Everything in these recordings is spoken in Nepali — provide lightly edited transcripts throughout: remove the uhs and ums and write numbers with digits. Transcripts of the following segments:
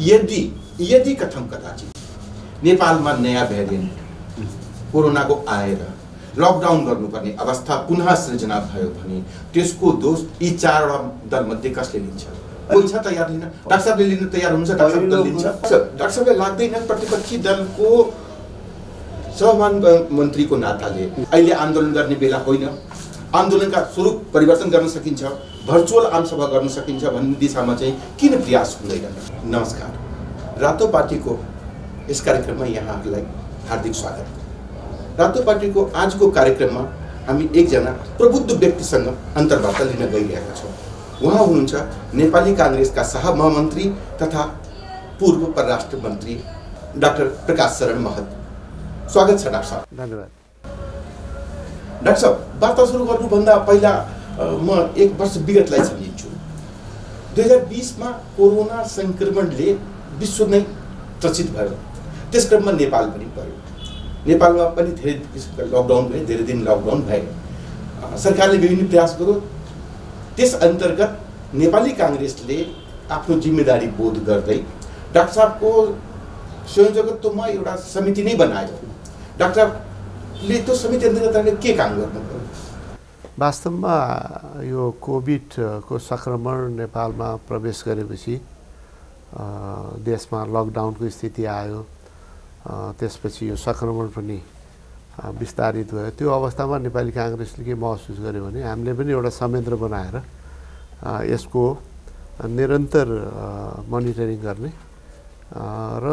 यदि यदि कथम कदाचित नेपालमा नयाँ भेरिएन्ट कोरोनाको आएर लकडाउन गर्नुपर्ने अवस्था पुनः सृजना भयो भने त्यसको दोष यी 4वटा दलमध्ये कसले लिन्छ? कोही छ तयार लिन? डाक्टर साहबले लिन तयार हुन्छ? डाक्टर साहब दल लिन्छ? डाक्टर साहबले लाग्दैन प्रतिपक्षी दलको सहमान मन्त्रीको नाताले अहिले आन्दोलन गर्ने बेला होइन, आन्दोलनका स्वरूप परिवर्तन गर्न सकिन्छ, भर्चुअल आमसभा गर्न सकिन्छ भन्ने दिशामा चाहिँ किन प्रयास हुँदैन? नमस्कार, रातो पार्टीको यस कार्यक्रममा यहाँहरूलाई हार्दिक स्वागत। रातो पार्टीको आजको कार्यक्रममा हामी एकजना प्रबुद्ध व्यक्तिसँग अन्तर्वार्ता लिन गइरहेका छौँ। उहाँ हुनुहुन्छ नेपाली काङ्ग्रेसका सहमहामन्त्री तथा पूर्व परराष्ट्र मन्त्री डाक्टर प्रकाश शरण महत। स्वागत छ डाक्टर साहब। धन्यवाद। डाक्टर साहब, वार्ता सुरु गर्नुभन्दा पहिला म एक वर्ष विगतलाई सम्झिन्छु। 2020मा कोरोना संक्रमणले विश्व नै त्रसित भयो, त्यस क्रममा नेपाल पनि भयो। नेपालमा पनि धेरै लकडाउन भए, धेरै दिन लकडाउन भए। सरकारले विभिन्न प्रयास गर्यो। त्यस अन्तर्गत नेपाली काङ्ग्रेसले आफ्नो जिम्मेदारी बोध गर्दै डाक्टर साहबको संयोजकत्वमा एउटा समिति नै बनायो। डाक्टर साहबले त्यो समिति अन्तर्गत के काम गर्नुभयो? वास्तवमा यो कोभिडको सङ्क्रमण नेपालमा प्रवेश गरेपछि देशमा लकडाउनको स्थिति आयो, त्यसपछि यो सङ्क्रमण पनि विस्तारित भयो। त्यो अवस्थामा नेपाली काङ्ग्रेसले के महसुस गर्यो भने हामीले पनि एउटा संयन्त्र बनाएर यसको निरन्तर मोनिटरिङ गर्ने र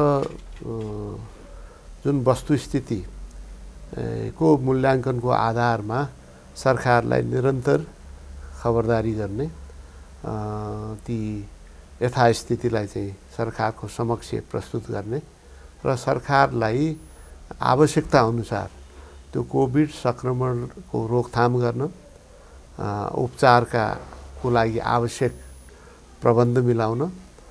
जुन वस्तुस्थिति को मूल्याङ्कनको आधारमा सरकारलाई निरन्तर खबरदारी गर्ने, ती यथास्थितिलाई चाहिँ सरकारको समक्ष प्रस्तुत गर्ने र सरकारलाई आवश्यकता अनुसार त्यो कोभिड सङ्क्रमणको रोकथाम गर्न, उपचारका को लागि आवश्यक प्रबन्ध मिलाउन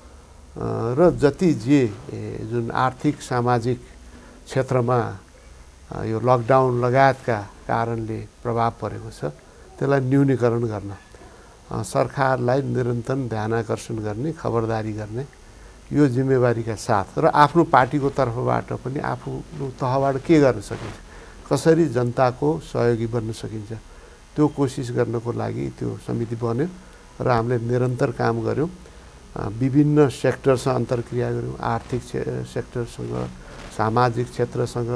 र जति जे जुन आर्थिक सामाजिक क्षेत्रमा यो लकडाउन लगायतका कारणले प्रभाव परेको छ त्यसलाई न्यूनीकरण गर्न सरकारलाई निरन्तर ध्यानाकर्षण गर्ने, खबरदारी गर्ने यो जिम्मेवारीका साथ र आफ्नो पार्टीको तर्फबाट पनि आफ्नो तहबाट के गर्न सकिन्छ, कसरी जनताको सहयोगी बन्न सकिन्छ त्यो कोसिस गर्नको लागि त्यो समिति बन्यो र हामीले निरन्तर काम गऱ्यौँ। विभिन्न सेक्टरसँग अन्तर्क्रिया गऱ्यौँ, आर्थिक सेक्टरसँग, सामाजिक क्षेत्रसँग,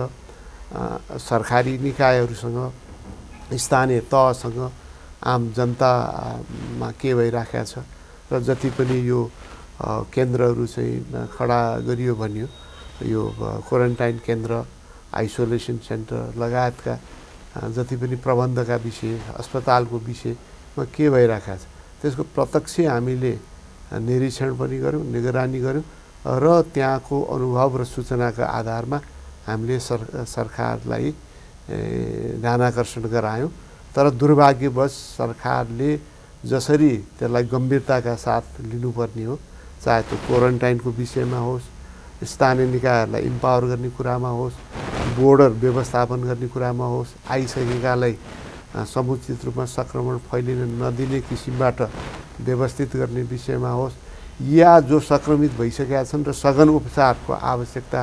सरकारी निकायहरूसँग, स्थानीय तहसँग, आम जनतामा के भइराखेको छ र जति पनि यो केन्द्रहरू चाहिँ खडा गरियो भनियो, यो क्वारेन्टाइन केन्द्र, आइसोलेसन सेन्टर लगायतका जति पनि प्रबन्धका विषय, अस्पतालको विषयमा के भइरहेको छ त्यसको प्रत्यक्ष हामीले निरीक्षण पनि गऱ्यौँ, निगरानी गऱ्यौँ र त्यहाँको अनुभव र सूचनाका आधारमा हामीले सरकारलाई ध्यानाकर्षण गरायौँ। तर दुर्भाग्यवश सरकारले जसरी त्यसलाई गम्भीरताका साथ लिनुपर्ने हो, चाहे त्यो क्वारेन्टाइनको विषयमा होस्, स्थानीय निकायहरूलाई इम्पावर गर्ने कुरामा होस्, बोर्डर व्यवस्थापन गर्ने कुरामा होस्, आइसकेकालाई समुचित रूपमा सङ्क्रमण फैलिन नदिने किसिमबाट व्यवस्थित गर्ने विषयमा होस्, या जो सङ्क्रमित भइसकेका छन् र सघन उपचारको आवश्यकता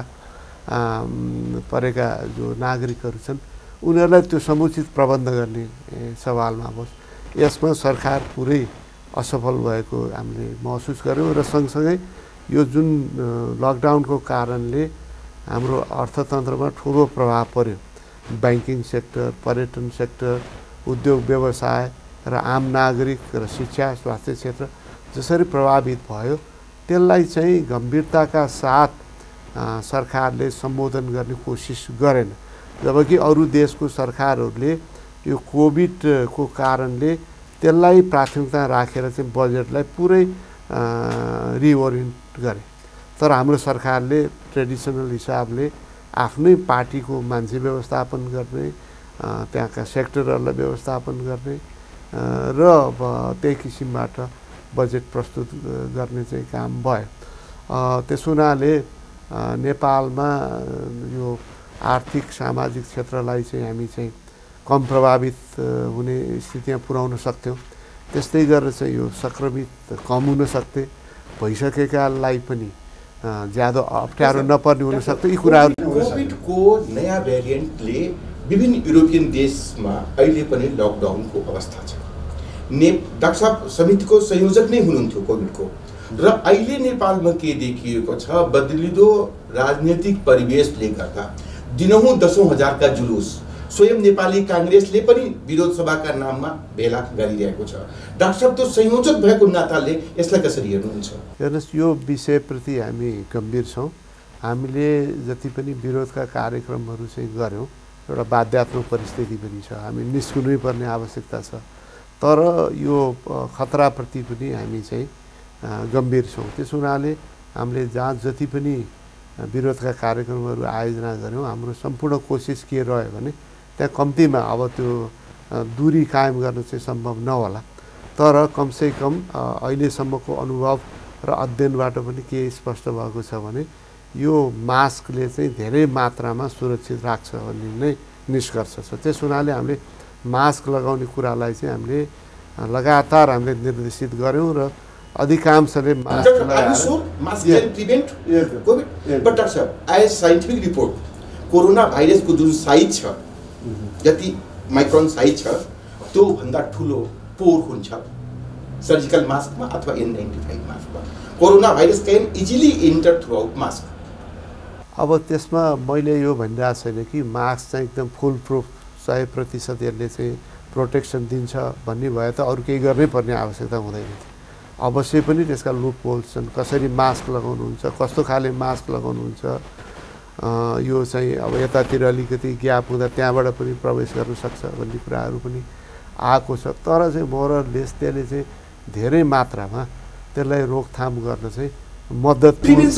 परेका जो नागरिकहरू छन् उनीहरूलाई त्यो समुचित प्रबन्ध गर्ने सवालमा होस्, यसमा सरकार पुरै असफल भएको हामीले महसुस गऱ्यौँ र सँगसँगै यो जुन लकडाउनको कारणले हाम्रो अर्थतन्त्रमा ठुलो प्रभाव पर्यो, ब्याङ्किङ सेक्टर, पर्यटन सेक्टर, उद्योग व्यवसाय र आम नागरिक र शिक्षा स्वास्थ्य क्षेत्र जसरी प्रभावित भयो त्यसलाई चाहिँ गम्भीरताका साथ सरकारले सम्बोधन गर्ने कोसिस गरेन। जबकि अरू देशको सरकारहरूले यो कोभिडको कारणले त्यसलाई प्राथमिकता राखेर चाहिँ बजेटलाई पुरै रिओरिएन्ट गरे। तर हाम्रो सरकारले ट्रेडिसनल हिसाबले आफ्नै पार्टीको मान्छे व्यवस्थापन गर्ने, त्यहाँका सेक्टरहरूलाई व्यवस्थापन गर्ने र त्यही किसिमबाट बजेट प्रस्तुत गर्ने चाहिँ काम भयो। त्यस हुनाले नेपालमा यो आर्थिक सामाजिक क्षेत्रलाई चाहिँ हामी चाहिँ कम प्रभावित हुने स्थितिमा पुर्याउन सक्थ्यौँ। त्यस्तै गरेर चाहिँ यो सङ्क्रमित कम हुन सक्थे, भइसकेकालाई पनि ज्यादा अप्ठ्यारो नपर्ने हुनसक्छ। यी कुराहरू कोभिडको नयाँ भेरिएन्टले विभिन्न युरोपियन देशमा अहिले पनि लकडाउनको अवस्था छ। डाक्टर साहब समितिको संयोजक नै हुनुहुन्थ्यो कोभिडको, र अहिले नेपालमा के देखिएको छ, बदलिदो राजनीतिक परिवेशले गर्दा दिनहुँ दशौं हजारका जुलुस स्वयं नेपाली काङ्ग्रेसले पनि विरोध सभाका नाममा भेला गरिरहेको छ। डाक्टर साहब त्यो संयोजक भएको नाताले यसलाई कसरी हेर्नुहुन्छ? हेर्नुहोस्, यो विषयप्रति हामी गम्भीर छौँ। हामीले जति पनि विरोधका कार्यक्रमहरू चाहिँ गऱ्यौँ, एउटा बाध्यात्मक परिस्थिति पनि छ, हामी निस्कनै पर्ने आवश्यकता छ। तर यो खतराप्रति पनि हामी चाहिँ गम्भीर छौँ। त्यस हुनाले हामीले जहाँ जति पनि विरोधका कार्यक्रमहरू आयोजना गऱ्यौँ, हाम्रो सम्पूर्ण कोसिस के रह्यो भने त्यहाँ कम्तीमा अब त्यो दूरी कायम गर्न चाहिँ सम्भव नहोला, तर कमसेकम अहिलेसम्मको अनुभव र अध्ययनबाट पनि के स्पष्ट भएको छ भने यो मास्कले चाहिँ धेरै मात्रामा सुरक्षित राख्छ भन्ने नै निष्कर्ष छ। त्यस हुनाले हामीले मास्क लगाउने कुरालाई चाहिँ हामीले लगातार हामीले निर्देशित गऱ्यौँ र अधिकांशले साइन्टिफिक रिपोर्ट कोरोना भाइरसको जुन साइज छ, जति माइक्रोन साइज छ, त्यो भन्दा ठुलो पोर हुन्छ सर्जिकल मास्कमा अथवा N95 मास्कमा। Corona virus can easily enter through out mask. अब त्यसमा मैले यो भनिरहेको छैन कि मास्क चाहिँ एकदम फुल प्रुफ 100% यसले चाहिँ प्रोटेक्सन दिन्छ भन्ने भए त अरू केही गर्नै पर्ने आवश्यकता हुँदैन थियो। अवश्य पनि त्यसका लुप होल्स छन्, कसरी मास्क लगाउनुहुन्छ, कस्तो खाले मास्क लगाउनुहुन्छ, यो चाहिँ अब यतातिर अलिकति ग्याप हुँदा त्यहाँबाट पनि प्रवेश गर्न सक्छ भन्ने कुराहरू पनि आएको छ। तर चाहिँ मोरलेस त्यसले चाहिँ धेरै मात्रामा त्यसलाई रोकथाम गर्न चाहिँ मद्दत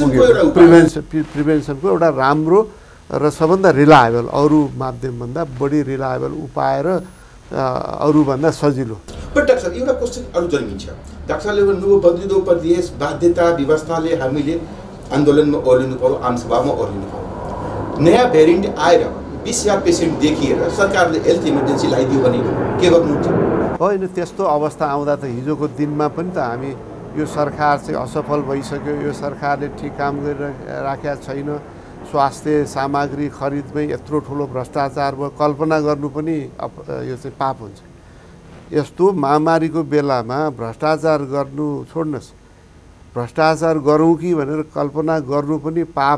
प्रिभेन्सनको एउटा राम्रो र सबभन्दा रिलायबल, अरू माध्यमभन्दा बढी रिलायबल उपाय र अरूभन्दा सजिलो। डाक्टर साहब, एउटा क्वेसन अरू जन्मिन्छ। डाक्टर साहबले भन्नुभयो बदलिदो प्रदेश बाध्यता व्यवस्थाले हामीले आन्दोलनमा ओर्लिनु पर्यो, आमसभामा ओर्लिनु पर्यो। नयाँ भेरिएन्ट आएर 20,000 पेसेन्ट देखिएर सरकारले हेल्थ इमर्जेन्सी लगाइदियो भने के गर्नुहुन्छ? होइन, त्यस्तो अवस्था आउँदा त हिजोको दिनमा पनि त हामी यो सरकार चाहिँ असफल भइसक्यो, यो सरकारले ठिक काम गरिराखेका छैन, स्वास्थ्य सामग्री खरिदमै यत्रो ठुलो भ्रष्टाचार भयो, कल्पना गर्नु पनि यो चाहिँ पाप हुन्छ। यस्तो महामारीको बेलामा भ्रष्टाचार गर्नु छोड्नुहोस्, भ्रष्टाचार गरौँ कि भनेर कल्पना गर्नु पनि पाप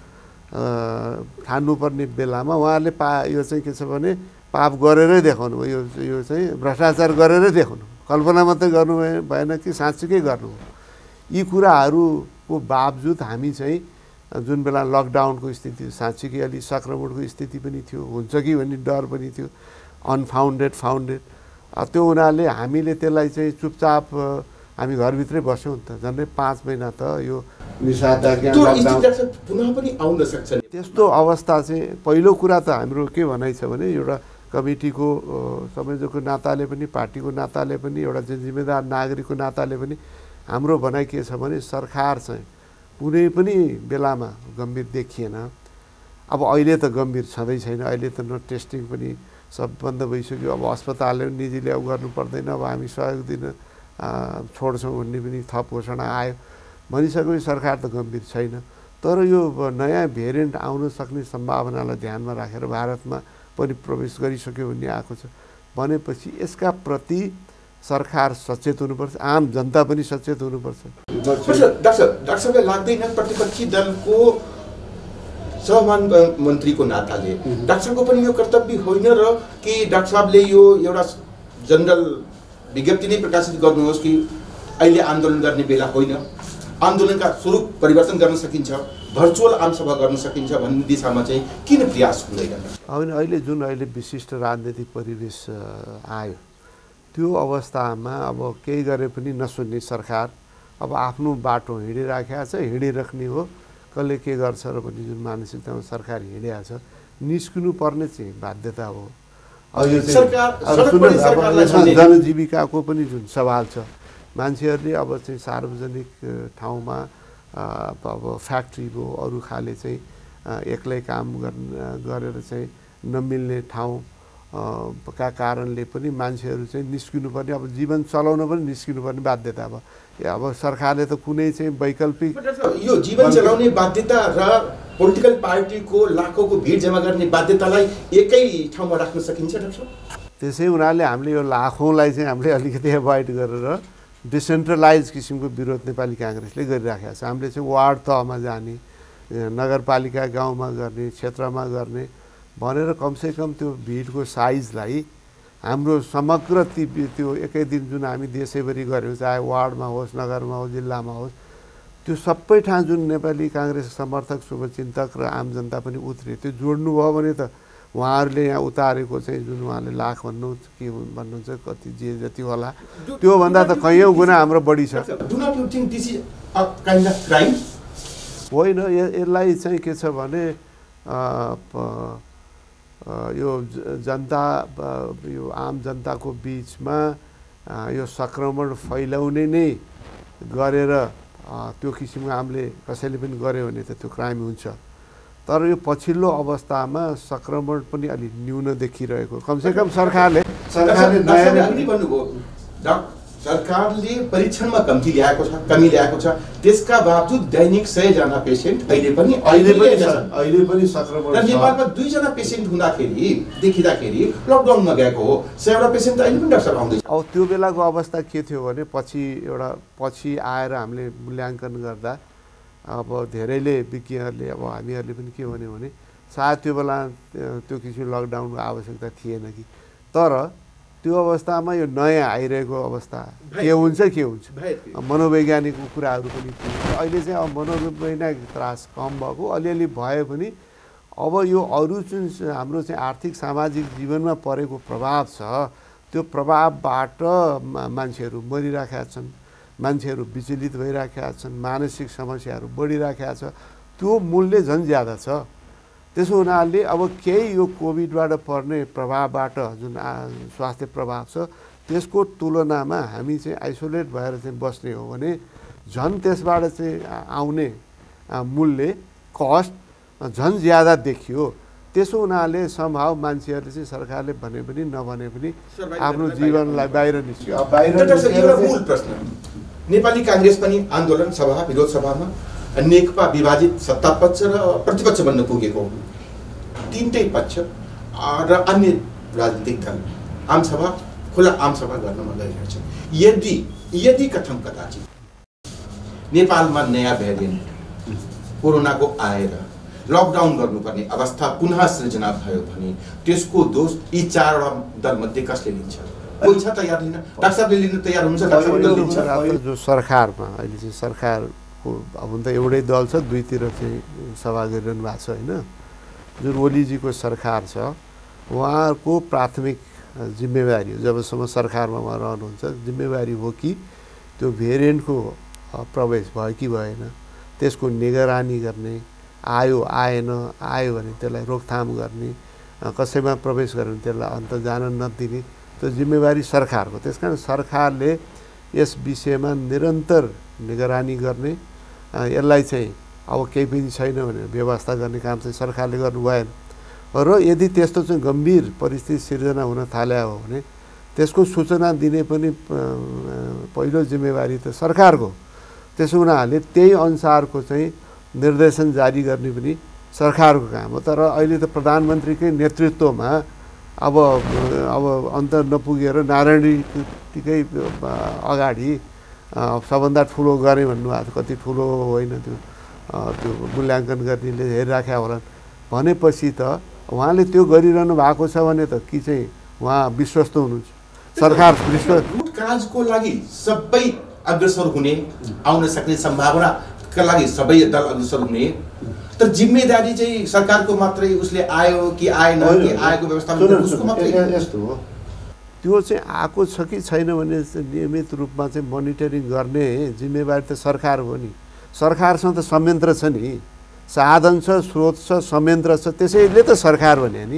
ठान्नुपर्ने बेलामा उहाँहरूले यो चाहिँ के छ भने पाप गरेरै देखाउनु भयो। यो चाहिँ भ्रष्टाचार गरेरै देखाउनु, कल्पना मात्रै गर्नु भएन कि साँच्चीकै गर्नु। यी कुराहरूको बावजुद हामी चाहिँ जुन बेला लकडाउनको स्थिति साँच्चीकै अलि सङ्क्रमणको स्थिति पनि थियो, हुन्छ कि भन्ने डर पनि थियो, अनफाउन्डेड फाउन्डेड। त्यो हुनाले हामीले त्यसलाई चाहिँ चुपचाप हामी घरभित्रै बस्यौँ त, झन्डै 5 महिना त यो त्यस्तो अवस्था चाहिँ। पहिलो कुरा त हाम्रो के भनाइ छ भने एउटा कमिटीको संयोजकको नाताले पनि, पार्टीको नाताले पनि, एउटा जिम्मेदार नागरिकको नाताले पनि हाम्रो भनाइ के छ भने सरकार चाहिँ कुनै पनि बेलामा गम्भीर देखिएन। अब अहिले त गम्भीर छँदै छैन, अहिले त न टेस्टिङ पनि सब बन्द भइसक्यो, अब अस्पतालले निजीले अब गर्नु पर्दैन, अब हामी सहयोग दिन छोड्छौँ भन्ने पनि थप घोषणा आयो। भनिसकेपछि सरकार त गम्भीर छैन। तर यो नयाँ भेरिएन्ट आउन सक्ने सम्भावनालाई ध्यानमा राखेर भारतमा पनि प्रवेश गरिसक्यो भन्ने आएको छ भनेपछि यसका प्रति सरकार सचेत हुनुपर्छ, आम जनता पनि सचेत हुनुपर्छ। डाक्टर साहबलाई लाग्दैन प्रतिपक्षी दलको सहमन्त्रीको नाताले डाक्टर साहबको पनि यो कर्तव्य होइन र कि डाक्टर साहबले यो एउटा जनरल विज्ञप्ति नै प्रकाशित गर्नुहोस् कि अहिले आन्दोलन गर्ने बेला होइन, आन्दोलनका स्वरूप परिवर्तन गर्न सकिन्छ, भर्चुअल आमसभा गर्न सकिन्छ भन्ने दिशामा चाहिँ किन प्रयास हुँदैन? अहिले जुन अहिले विशिष्ट राजनीतिक परिवेश आयो त्यो अवस्थामा अब केही गरे पनि नसुन्ने सरकार अब आफ्नो बाटो हिँडिराखेको छ, हिँडिराख्ने हो, कसले के गर्छ र भन्ने जुन मानसिकतामा सरकार हिँडिरहेको छ, निस्किनु पर्ने चाहिँ बाध्यता हो। जनजीविकाको पनि जुन सवाल छ, मान्छेहरूले अब चाहिँ सार्वजनिक ठाउँमा अब फ्याक्ट्री भयो, अरू खाले चाहिँ एक्लै काम गरेर चाहिँ नमिल्ने ठाउँ का कारणले पनि मान्छेहरू चाहिँ निस्किनुपर्ने, अब जीवन चलाउन पनि निस्किनुपर्ने बाध्यता अब सरकारले त कुनै चाहिँ वैकल्पिक यो जीवन चलाउने बाध्यता र पोलिटिकल पार्टीको लाखौँको भिड जम्मा गर्ने बाध्यतालाई एकै ठाउँमा राख्न सकिन्छ डाक्टर? त्यसै हुनाले हामीले यो लाखौँलाई चाहिँ हामीले अलिकति एभोइड गरेर डिसेन्ट्रलाइज किसिमको विरोध नेपाली काङ्ग्रेसले गरिराखेको छ। हामीले चाहिँ वार्ड तहमा जाने, नगरपालिका गाउँमा गर्ने, क्षेत्रमा गर्ने भनेर कमसेकम त्यो भिडको साइजलाई हाम्रो समग्र त्यो एकै दिन जुन हामी देशैभरि गऱ्यौँ, चाहे वार्डमा होस्, नगरमा होस्, जिल्लामा होस्, त्यो सबै ठाउँ जुन नेपाली काङ्ग्रेस समर्थक, शुभचिन्तक र आम जनता पनि उत्रे, त्यो जोड्नु भयो भने त उहाँहरूले यहाँ उतारेको चाहिँ जुन उहाँले लाख के भन्नुहुन्छ कति जति होला त्योभन्दा त कैयौँ गुणा हाम्रो बढी छ। होइन, यसलाई चाहिँ के छ भने यो जनता, यो आम जनताको बिचमा यो सङ्क्रमण फैलाउने नै गरेर त्यो किसिमको हामीले कसैले पनि गर्यो भने त त्यो क्राइम हुन्छ। तर यो पछिल्लो अवस्थामा सङ्क्रमण पनि अलिक न्यून देखिरहेको, कमसेकम सरकारले सरकारले परीक्षणमा कमी ल्याएको छ, त्यसका बावजुद दैनिक 100 जना पेसेन्ट अहिले पनि सङ्क्रमण। नेपालमा 2 जना पेसेन्ट देखिँदाखेरि लकडाउनमा गएको हो, 100 वटा पेसेन्ट अहिले पनि डाक्टर आउँदैछ। अब त्यो बेलाको अवस्था के थियो भने पछि आएर हामीले मूल्याङ्कन गर्दा अब धेरैले विज्ञहरूले, अब हामीहरूले पनि के भन्यो भने सायद त्यो बेला त्यो किसिमको लकडाउनको आवश्यकता थिएन कि, तर त्यो अवस्थामा यो नयाँ आइरहेको अवस्था के हुन्छ मनोवैज्ञानिक कुराहरू पनि थियो। अहिले चाहिँ अब मनोवैज्ञानिक त्रास कम भएको अलिअलि भए पनि अब यो अरू जुन हाम्रो चाहिँ आर्थिक सामाजिक जीवनमा परेको प्रभाव छ, त्यो प्रभावबाट मान्छेहरू मरिराखेका छन्, मान्छेहरू विचलित भइराखेका छन्, मानसिक समस्याहरू बढिराखेका छ, त्यो मूल्य झन् ज्यादा छ। त्यसो हुनाले अब केही यो कोभिडबाट पर्ने प्रभावबाट जुन स्वास्थ्य प्रभाव छ त्यसको तुलनामा हामी चाहिँ आइसोलेट भएर चाहिँ बस्ने हो भने झन् त्यसबाट चाहिँ आउने मूल्य कस्ट झन् ज्यादा देखियो। त्यसो हुनाले सम्भाव मान्छेहरूले चाहिँ सरकारले भने पनि नभने पनि आफ्नो जीवनलाई बाहिर निस्क्यो। मूल प्रश्न, नेपाली काङ्ग्रेस पनि आन्दोलन सभा, विरोध सभामा नेकपा विभाजित सत्तापक्ष र प्रतिपक्ष बन्न पुगेको, तीनटै पक्ष र अन्य राजनीतिक दल आमसभा, खुला आमसभा गर्नमा गइरहेछ। यदि कथम कदाचित नेपालमा नयाँ भेरिएन्ट कोरोनाको आएर लकडाउन गर्नुपर्ने अवस्था पुनः सृजना भयो भने त्यसको दोष यी 4वटा दलमध्ये कसले लिन्छ? कोही छ तयार लिन? डाक्टरले लिन तयार हुन्छ? जो सरकारमा अहिले चाहिँ सरकारको अब त एउटै दल छ, दुईतिर चाहिँ सभा गरिरहनु भएको छ होइन। जुन ओलीजीको सरकार छ उहाँको प्राथमिक जिम्मेवारी हो, जबसम्म सरकारमा उहाँ रहनुहुन्छ, जिम्मेवारी हो कि त्यो भेरिएन्टको प्रवेश भयो कि भएन त्यसको निगरानी गर्ने, आयो भने त्यसलाई रोकथाम गर्ने, कसैमा प्रवेश गर्यो भने त्यसलाई अन्त जान नदिने, त्यो जिम्मेवारी सरकारको। त्यस कारण सरकारले यस विषयमा निरन्तर निगरानी गर्ने, यसलाई चाहिँ अब केही पनि छैन भने व्यवस्था गर्ने काम चाहिँ सरकारले गर्नु भएन। र यदि त्यस्तो चाहिँ गम्भीर परिस्थिति सिर्जना हुन थाल्या हो भने त्यसको सूचना दिने पनि पहिलो जिम्मेवारी त सरकारको। त्यसो हुनाले त्यही अनुसारको चाहिँ निर्देशन जारी गर्ने पनि सरकारको काम हो। तर अहिले त प्रधानमन्त्रीकै नेतृत्वमा अब अन्त नपुगेर नारायणीकै अगाडि सबभन्दा ठुलो गरेँ भन्नुभएको, कति ठुलो होइन त्यो मूल्याङ्कन गर्नेले हेरिराखेका होलान् भनेपछि त उहाँले त्यो गरिरहनु भएको छ भने त कि चाहिँ उहाँ विश्वस्त हुनुहुन्छ? सरकार रुट काजको लागि सबै अग्रसर हुने, आउन सक्ने सम्भावनाका लागि सबै दल अग्रसर हुने, तर जिम्मेदारी चाहिँ सरकारको मात्रै, उसले आयो कि आएन कि आएको व्यवस्था उसको मात्रै यस्तो हो। त्यो चाहिँ आएको छ कि छैन भने नियमित रूपमा चाहिँ मोनिटरिङ गर्ने जिम्मेवारी त सरकार हो नि। सरकारसँग त संयन्त्र छ नि, साधन छ, स्रोत छ, संयन्त्र छ, त्यसैले त सरकार भने नि।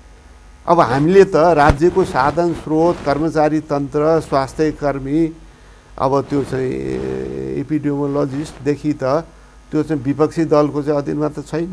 अब हामीले त राज्यको साधन स्रोत, कर्मचारी तन्त्र, स्वास्थ्य कर्मी, अब त्यो चाहिँ एपिडेमियोलोजिस्टदेखि त त्यो चाहिँ विपक्षी दलको चाहिँ अधीनमा त छैन।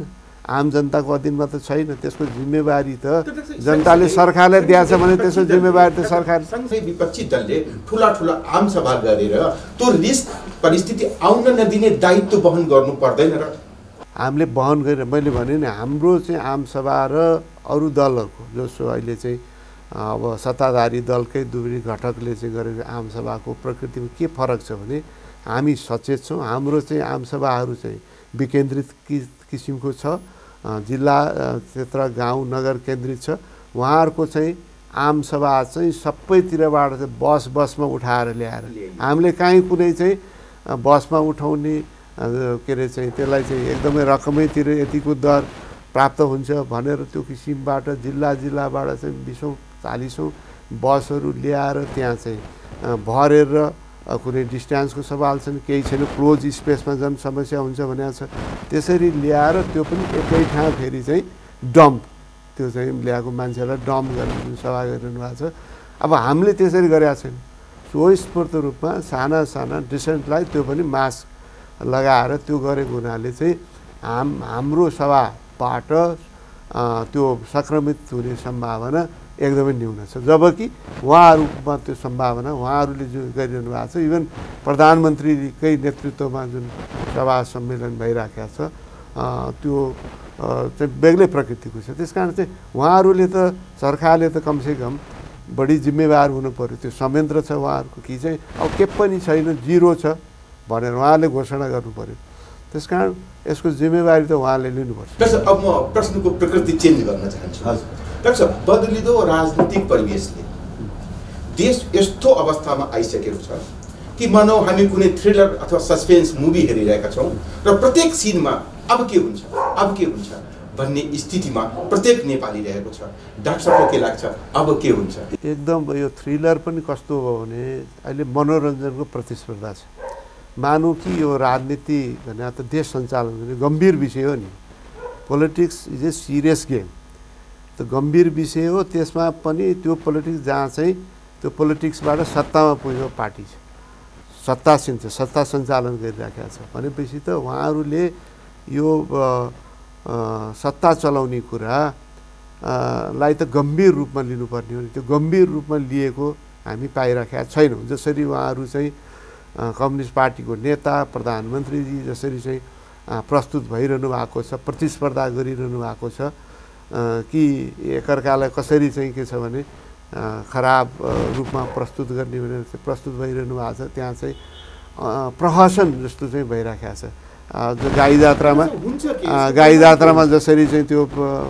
आम जनताको अधीनमा त छैन। त्यसको जिम्मेवारी त जनताले सरकारलाई दिएछ भने त्यसको जिम्मेवारी त सरकार। सँगसँगै विपक्षी दलले ठुला ठुला आम सभा गरेर त्यो रिस्क परिस्थिति आउन नदिने दायित्व वहन गर्नु पर्दैन र? हामीले वहन गरेर मैले भने नि हाम्रो चाहिँ आमसभा र अरू दलहरूको जसो अहिले चाहिँ अब सत्ताधारी दलकै दुई घटकले चाहिँ गरेको आमसभाको प्रकृतिमा के फरक छ भने हामी सचेत छौँ। हाम्रो चाहिँ आमसभाहरू चाहिँ विकेन्द्रित किसिमको छ, जिल्ला क्षेत्र गाउँ नगर केन्द्रित छ। उहाँहरूको चाहिँ आमसभा चाहिँ सबैतिरबाट चाहिँ बसमा उठाएर ल्याएर हामीले काहीँ कुनै चाहिँ बसमा उठाउने के अरे चाहिँ त्यसलाई चाहिँ एकदमै रकमैतिर यतिको दर प्राप्त हुन्छ भनेर त्यो किसिमबाट जिल्लाबाट चाहिँ 20औं-40औं बसहरू ल्याएर त्यहाँ चाहिँ भरेर कुनै डिस्टेन्सको सवाल छैन, केही छैन, क्लोज स्पेसमा झन् समस्या हुन्छ भनेको छ। त्यसरी ल्याएर त्यो पनि एकै ठाउँ फेरि चाहिँ डम्प, त्यो चाहिँ ल्याएको मान्छेलाई डम्प गर्ने सभा गरिरहनु भएको छ। अब हामीले त्यसरी गरेका छैन। स्वस्फूर्त रूपमा साना डिसेन्टलाई त्यो पनि मास्क लगाएर त्यो गरेको हुनाले चाहिँ हाम्रो सभाबाट त्यो सङ्क्रमित हुने सम्भावना एकदमै न्यून छ। जबकि उहाँहरूमा त्यो सम्भावना उहाँहरूले जो गरिरहनु भएको छ, इभन प्रधानमन्त्रीकै नेतृत्वमा जुन सभा सम्मेलन भइराखेको छ त्यो चाहिँ बेग्लै प्रकृतिको छ। त्यस कारण चाहिँ उहाँहरूले त सरकारले त कमसेकम बढी जिम्मेवार हुनु पऱ्यो। त्यो संयन्त्र छ उहाँहरूको कि चाहिँ अब के पनि छैन, जिरो छ भनेर उहाँले घोषणा गर्नु पऱ्यो। त्यस कारण यसको जिम्मेवारी त उहाँले लिनुपर्छ। अब म प्रश्नको प्रकृति चेन्ज गर्न चाहन्छु। डाक्टर साहब, बदलिँदो राजनीतिक परिवेशले देश यस्तो अवस्थामा आइसकेको छ कि मानौ हामी कुनै थ्रिलर अथवा सस्पेन्स मुभी हेरिरहेका छौँ र प्रत्येक सिनमा अब के हुन्छ भन्ने स्थितिमा प्रत्येक नेपाली रहेको छ। डाक्टर साहबलाई के लाग्छ अब के हुन्छ? एकदम यो थ्रिलर पनि कस्तो हो भने अहिले मनोरञ्जनको प्रतिस्पर्धा छ। मानौँ कि यो राजनीति भने त देश सञ्चालन गर्ने गम्भीर विषय हो नि। Politics is a serious game, त गम्भीर विषय हो। त्यसमा पनि त्यो पोलिटिक्स जहाँ चाहिँ त्यो पोलिटिक्सबाट सत्तामा पुगेको पार्टी छ, सत्तासीन छ, सत्ता सञ्चालन गरिराखेको छ भनेपछि त उहाँहरूले यो सत्ता चलाउने कुरा लाई त गम्भीर रूपमा लिनुपर्ने हो। त्यो गम्भीर रूपमा लिएको हामी पाइराखेका छैनौँ। जसरी उहाँहरू चाहिँ कम्युनिस्ट पार्टीको नेता प्रधानमन्त्रीजी जसरी चाहिँ प्रस्तुत भइरहनु भएको छ, प्रतिस्पर्धा गरिरहनु भएको छ कि एकअर्कालाई कसरी चाहिँ के छ भने खराब रूपमा प्रस्तुत गर्ने भनेर प्रस्तुत भइरहनु भएको छ। त्यहाँ चाहिँ प्रहसन जस्तो चाहिँ भइराखेको छ। जो गाई जात्रामा जसरी चाहिँ त्यो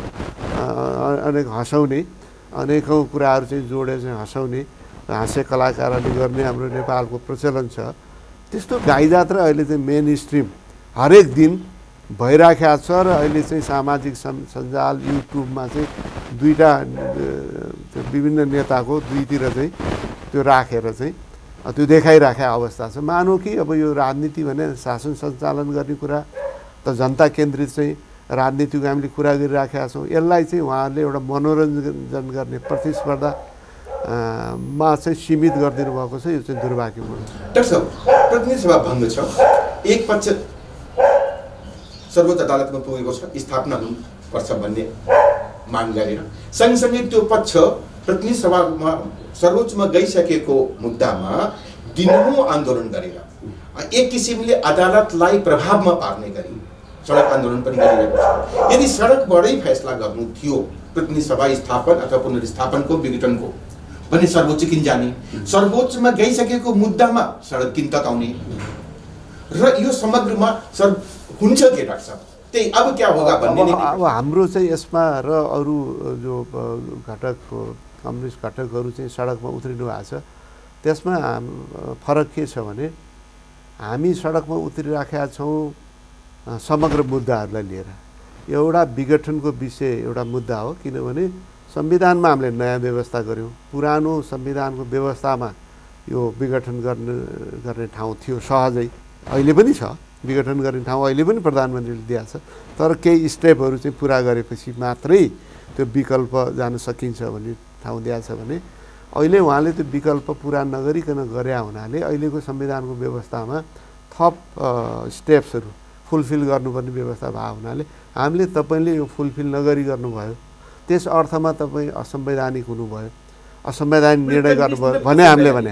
अनेक हँसाउने अनेकौँ कुराहरू चाहिँ जोडेर चाहिँ हँसाउने हाँस्य कलाकारहरूले गर्ने हाम्रो नेपालको प्रचलन छ। त्यस्तो गाई जात्रा अहिले चाहिँ मेन स्ट्रिम हरेक दिन भइराखेको छ र अहिले चाहिँ सामाजिक सञ्जाल युट्युबमा चाहिँ दुईवटा विभिन्न नेताको दुईतिर चाहिँ त्यो राखेर चाहिँ त्यो देखाइराखेको अवस्था छ। मानौँ कि अब यो राजनीति भने शासन सञ्चालन गर्ने कुरा त जनता केन्द्रित चाहिँ राजनीतिको हामीले कुरा गरिराखेका छौँ। यसलाई चाहिँ उहाँहरूले एउटा मनोरञ्जन गर्ने प्रतिस्पर्धा मा चाहिँ सीमित गरिदिनु भएको छ। यो चाहिँ दुर्भाग्यपूर्ण। डाक्टर साहब, प्रतिनिधि सभा भङ्ग छ, एक पक्ष सर्वोच्च अदालतमा पुगेको छ, स्थापना हुनुपर्छ भन्ने माग गरेर, सँगसँगै त्यो पक्ष प्रतिनिधि सभामा सर्वोच्चमा गइसकेको मुद्दामा दिनहुँ आन्दोलन गरेर एक किसिमले अदालतलाई प्रभावमा पार्ने गरी सडक आन्दोलन पनि गरिरहेको छ। यदि सडकबाटै फैसला गर्नु थियो प्रतिनिधि सभा स्थापन अथवा पुनर्स्थापनको विघटनको भने सर्वोच्च किन जाने? सर्वोच्चमा गइसकेको मुद्दामा सडक किन तताउने र यो समग्रमा हुन्छ के डाक्टर साहब? त्यही अब क्या होगा भन्ने नै। अब हाम्रो चाहिँ यसमा र अरू जो घटक कम्युनिस्ट घटकहरू चाहिँ सडकमा उत्रिनु भएको छ त्यसमा फरक के छ भने हामी सडकमा उत्रिराखेका छौँ समग्र मुद्दाहरूलाई लिएर। एउटा विघटनको विषय एउटा मुद्दा हो, किनभने संविधानमा हामीले नयाँ व्यवस्था गऱ्यौँ। पुरानो संविधानको व्यवस्थामा यो विघटन गर्ने ठाउँ थियो सहजै, अहिले पनि छ विघटन गर्ने ठाउँ, अहिले पनि प्रधानमन्त्रीले दिएको छ। तर केही स्टेपहरू चाहिँ पुरा गरेपछि मात्रै त्यो विकल्प जान सकिन्छ भन्ने ठाउँ दिएको छ भने अहिले उहाँले त्यो विकल्प पुरा नगरिकन गरे हुनाले अहिलेको संविधानको व्यवस्थामा थप स्टेप्सहरू फुलफिल गर्नुपर्ने व्यवस्था भएको हुनाले हामीले तपाईँले यो फुलफिल नगरी गर्नुभयो, त्यस अर्थमा तपाईँ असंवैधानिक हुनुभयो, असंवैधानिक निर्णय गर्नुभयो भने हामीले भने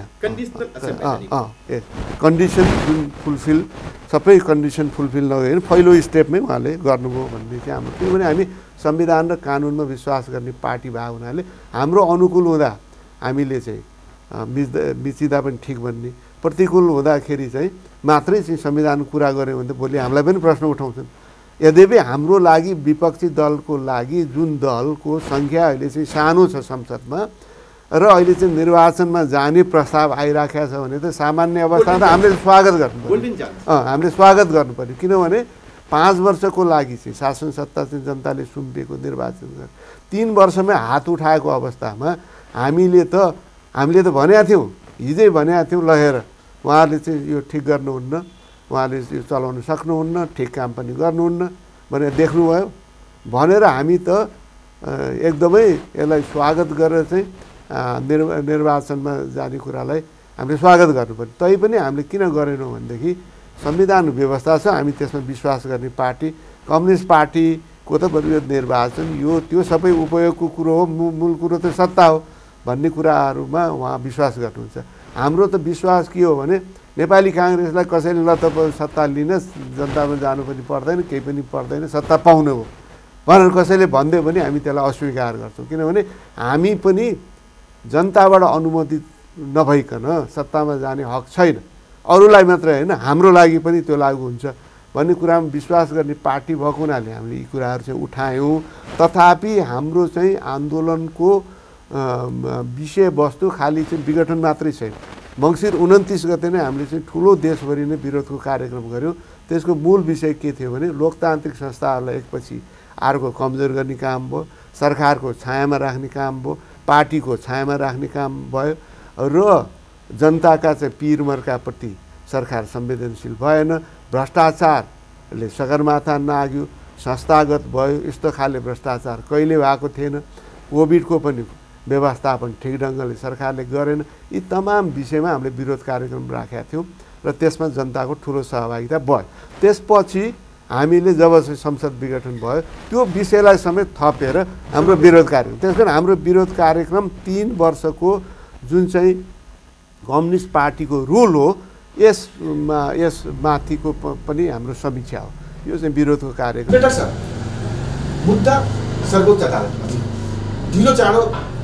कन्डिसन जुन फुलफिल सबै कन्डिसन फुलफिल नगरी पहिलो स्टेपमै उहाँले गर्नुभयो भन्ने चाहिँ हाम्रो, किनभने हामी संविधान र कानुनमा विश्वास गर्ने पार्टी भएको हुनाले हाम्रो अनुकूल हुँदा हामीले चाहिँ मिचिँदा पनि ठिक भन्ने, प्रतिकूल हुँदाखेरि चाहिँ मात्रै चाहिँ संविधानको कुरा गऱ्यो भने त भोलि हामीलाई पनि प्रश्न उठाउँछन्। यद्यपि हाम्रो लागि विपक्षी दलको लागि जुन दलको सङ्ख्या अहिले चाहिँ सानो छ संसदमा र अहिले चाहिँ निर्वाचनमा जाने प्रस्ताव आइराखेको छ भने त सामान्य अवस्थामा त हामीले स्वागत गर्नुपर्छ। हामीले स्वागत गर्नुपर्यो, किनभने 5 वर्षको लागि चाहिँ शासन सत्ता चाहिँ जनताले सुम्पिएको निर्वाचन गर्छ। 3 वर्षमै हात उठाएको अवस्थामा हामीले त भनेका थियौँ, हिजै भनेका थियौँ लगेर उहाँहरूले चाहिँ यो ठिक गर्नुहुन्न, उहाँले यो चलाउन सक्नुहुन्न, ठिक काम पनि गर्नुहुन्न भनेर देख्नुभयो भनेर हामी त एकदमै यसलाई स्वागत गरेर चाहिँ निर्वाचनमा जाने कुरालाई हामीले स्वागत गर्नुपर्छ। तैपनि हामीले किन गरेनौँ भनेदेखि संविधान व्यवस्था छ, हामी त्यसमा विश्वास गर्ने पार्टी, कम्युनिस्ट पार्टीको त यो निर्वाचन यो त्यो सबै उपयोगको कुरो हो, मूल कुरो त सत्ता हो भन्ने कुराहरूमा उहाँ विश्वास गर्नुहुन्छ। हाम्रो त विश्वास के हो भने नेपाली काङ्ग्रेसलाई कसैले ल तपाईँ सत्ता लिनुहोस्, जनतामा जानु पनि पर्दैन, केही पनि पर्दैन, सत्ता पाउनु हो भनेर कसैले भनिदियो भने हामी त्यसलाई अस्वीकार गर्छौँ, किनभने हामी पनि जनताबाट अनुमोदित नभइकन सत्तामा जाने हक छैन। अरूलाई मात्रै होइन, हाम्रो लागि पनि त्यो लागु हुन्छ भन्ने कुरामा विश्वास गर्ने पार्टी भएको हुनाले हामीले यी कुराहरू चाहिँ उठायौँ। तथापि हाम्रो चाहिँ आन्दोलनको विषयवस्तु खालि चाहिँ विघटन मात्रै छैन। मङ्सिर 29 गते नै हामीले चाहिँ ठुलो देशभरि नै विरोधको कार्यक्रम गऱ्यौँ। त्यसको मूल विषय के थियो भने लोकतान्त्रिक संस्थाहरूलाई एकपछि अर्को कमजोर गर्ने काम भयो, सरकारको छायामा राख्ने काम भयो, पार्टीको छायामा राख्ने काम भयो र जनताका चाहिँ पिरमर्काप्रति सरकार संवेदनशील भएन, भ्रष्टाचारले सगरमाथा नाग्यो, संस्थागत भयो, यस्तो खाले भ्रष्टाचार कहिले भएको थिएन, कोभिडको पनि व्यवस्थापन ठिक ढङ्गले सरकारले गरेन। यी तमाम विषयमा हामीले विरोध कार्यक्रम राखेका थियौँ र त्यसमा जनताको ठुलो सहभागिता भयो। त्यसपछि हामीले जब चाहिँ संसद विघटन भयो त्यो विषयलाई समेत थपेर हाम्रो विरोध कार्यक्रम, त्यसकारण हाम्रो विरोध कार्यक्रम 3 वर्षको जुन चाहिँ कम्युनिस्ट पार्टीको रुल हो यसमाथिको पनि हाम्रो समीक्षा हो। यो चाहिँ विरोधको कार्यक्रम। बेटा सर, मुद्दा सर्वोच्च अदालतमा छ, ढिलो चाँडो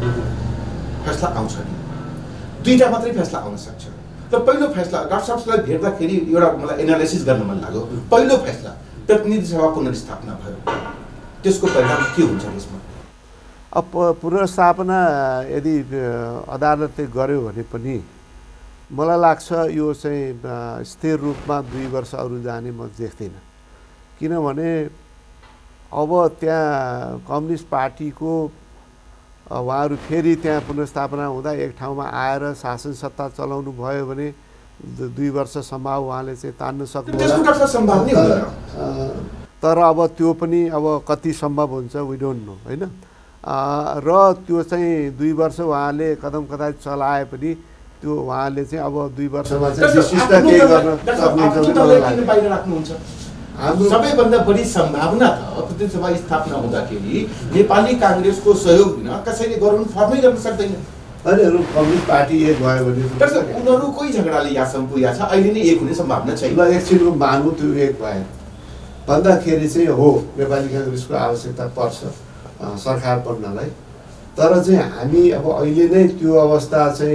फैसला आउँछ नि, 2टा मात्रै फैसला आउन सक्छ। र पहिलो फैसला डाक्टर साहबलाई भेट्दाखेरि एउटा मलाई एनालाइसिस गर्न मन लाग्यो। पहिलो फैसला प्रतिनिधि सभा पुनर्स्थापना भयो, त्यसको परिणाम के हुन्छ त्यसमा? अब पुनर्स्थापना यदि अदालतले गर्यो भने पनि मलाई लाग्छ यो चाहिँ स्थिर रूपमा 2 वर्ष अरू जाने म देख्दिनँ। किनभने अब त्यहाँ कम्युनिस्ट पार्टीको उहाँहरू फेरि त्यहाँ पुनर्स्थापना हुँदा एक ठाउँमा आएर शासन सत्ता चलाउनु भयो भने 2 वर्षसम्म उहाँले चाहिँ तान्न सक्नुहुन्छ। तर अब त्यो पनि अब कति सम्भव हुन्छ वी डोन्ट नो होइन। र त्यो चाहिँ 2 वर्ष उहाँले कदम कदाचित चलाए पनि त्यो उहाँले चाहिँ अब 2 वर्षमा चाहिँ विशिष्ट केही गर्न सक्नुहुन्छ। सबैभन्दा बढी सम्भावना त प्रतिनिधि सभा स्थापना हुँदाखेरि नेपाली काङ्ग्रेसको सहयोग बिना कसैले गराउनु फर्मै गर्न सक्दैन। अरू कम्युनिस्ट पार्टी एक भयो भने उनीहरूकै झगडाले यहाँसम्म पुगेको छ, अहिले नै एक हुने सम्भावना छैन। ल एकछिनको मानु त्यो एक भएन भन्दाखेरि चाहिँ हो नेपाली काङ्ग्रेसको आवश्यकता पर्छ सरकार बन्नलाई। तर चाहिँ हामी अब अहिले नै त्यो अवस्था चाहिँ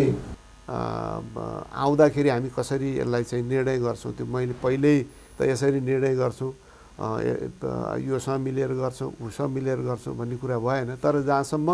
आउँदाखेरि हामी कसरी यसलाई चाहिँ निर्णय गर्छौँ, त्यो मैले पहिल्यै त यसरी निर्णय गर्छौँ, योसँग मिलेर गर्छौँ, उसँग मिलेर गर्छौँ भन्ने कुरा भएन। तर जहाँसम्म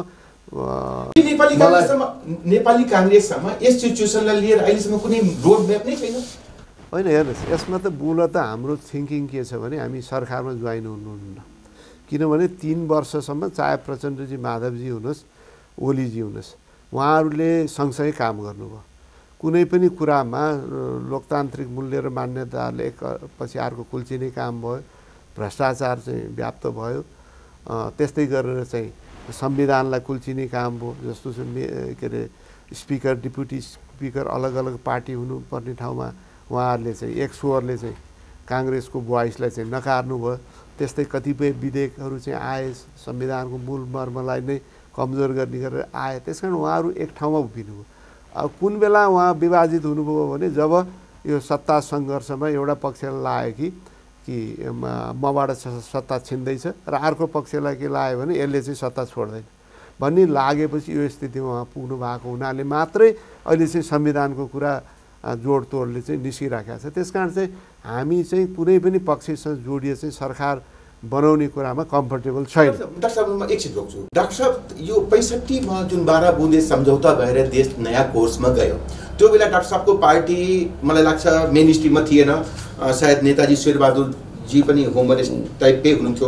नेपाली काङ्ग्रेससम्म यस सिचुएसनलाई लिएर अहिलेसम्म कुनै रोड म्याप नै छैन। होइन हेर्नुहोस्, यसमा त मूलतः हाम्रो थिङ्किङ के छ भने हामी सरकारमा जोइन हुनुहुन्न। किनभने 3 वर्षसम्म चाहे प्रचण्डजी, माधवजी हुनुहोस्, ओलीजी हुनुहोस्, उहाँहरूले सँगसँगै काम गर्नुभयो। कुनै पनि कुरामा लोकतान्त्रिक मूल्य र मान्यताले पछि अर्को कुल्चिने काम भयो, भ्रष्टाचार चाहिँ व्याप्त भयो, त्यस्तै गरेर चाहिँ संविधानलाई कुल्चिने काम भयो। जस्तो चाहिँ के अरे स्पिकर, डिप्युटी स्पिकर अलग अलग पार्टी हुनुपर्ने ठाउँमा उहाँहरूले चाहिँ एक स्वरले चाहिँ काङ्ग्रेसको भोइसलाई चाहिँ नकार्नु भयो। त्यस्तै कतिपय विधेयकहरू चाहिँ आए संविधानको मूल मर्मलाई नै कमजोर गर्ने गरेर आए। त्यसकारण उहाँहरू एक ठाउँमा उभिनुभयो। अब कुन बेला उहाँ विभाजित हुनुभयो भने जब यो सत्ता सङ्घर्षमा एउटा पक्षलाई लाग्यो कि मबाट सत्ता छिन्दैछ र अर्को पक्षलाई के लाग्यो भने यसले चाहिँ सत्ता छोड्दैन भन्ने लागेपछि यो स्थितिमा उहाँ पुग्नु भएको हुनाले मात्रै अहिले चाहिँ संविधानको कुरा जोडतोडले चाहिँ निस्किराखेको छ। त्यसकारण चाहिँ हामी चाहिँ कुनै पनि पक्षसँग जोडिए चाहिँ सरकार बनाउने कुरामा कम्फर्टेबल छैन। डाक्टर साहब म एकछिन रोक्छु। डाक्टर साहब यो 65 मा जुन 12 बुँदे सम्झौता भएर देश नयाँ कोर्समा गयो त्यो बेला डाक्टर साहबको पार्टी मलाई लाग्छ मेन स्ट्रिममा थिएन। सायद नेताजी शेरबहादुर जी पनि होम मिनिस्टर टाइपकै हुनुहुन्थ्यो।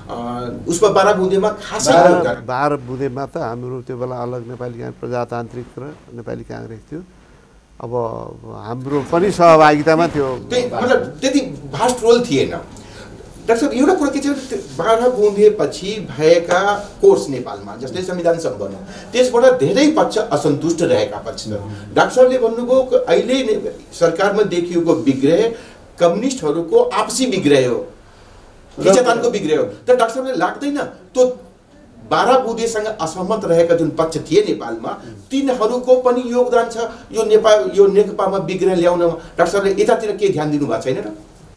उसमा 12 बुँदेमा खासै 12 बुँदेमा त हाम्रो त्यो बेला अलग नेपाली प्रजातान्त्रिक र नेपाली काङ्ग्रेस थियो। अब हाम्रो पनि सहभागितामा थियो। मतलब त्यति भास्ट रोल थिएन। डाक्टर साहब एउटा कुरा के छ 12 बुँदेपछि भएका कोर्स नेपालमा जस्तै संविधान सम्बन्ध त्यसबाट धेरै पक्ष असन्तुष्ट रहेका पक्ष डाक्टर साहबले भन्नुभयो अहिले सरकारमा देखिएको विग्रह कम्युनिस्टहरूको आपसी विग्रह हो, खिचतानको विग्रह हो। तर डाक्टर साहबले लाग्दैन त्यो 12 बुँदेसँग असहमत रहेका जुन पक्ष थिए नेपालमा तिनीहरूको पनि योगदान छ यो नेकपामा विग्रह ल्याउनमा। डाक्टर साहबले यतातिर के ध्यान दिनु भएको छैन र?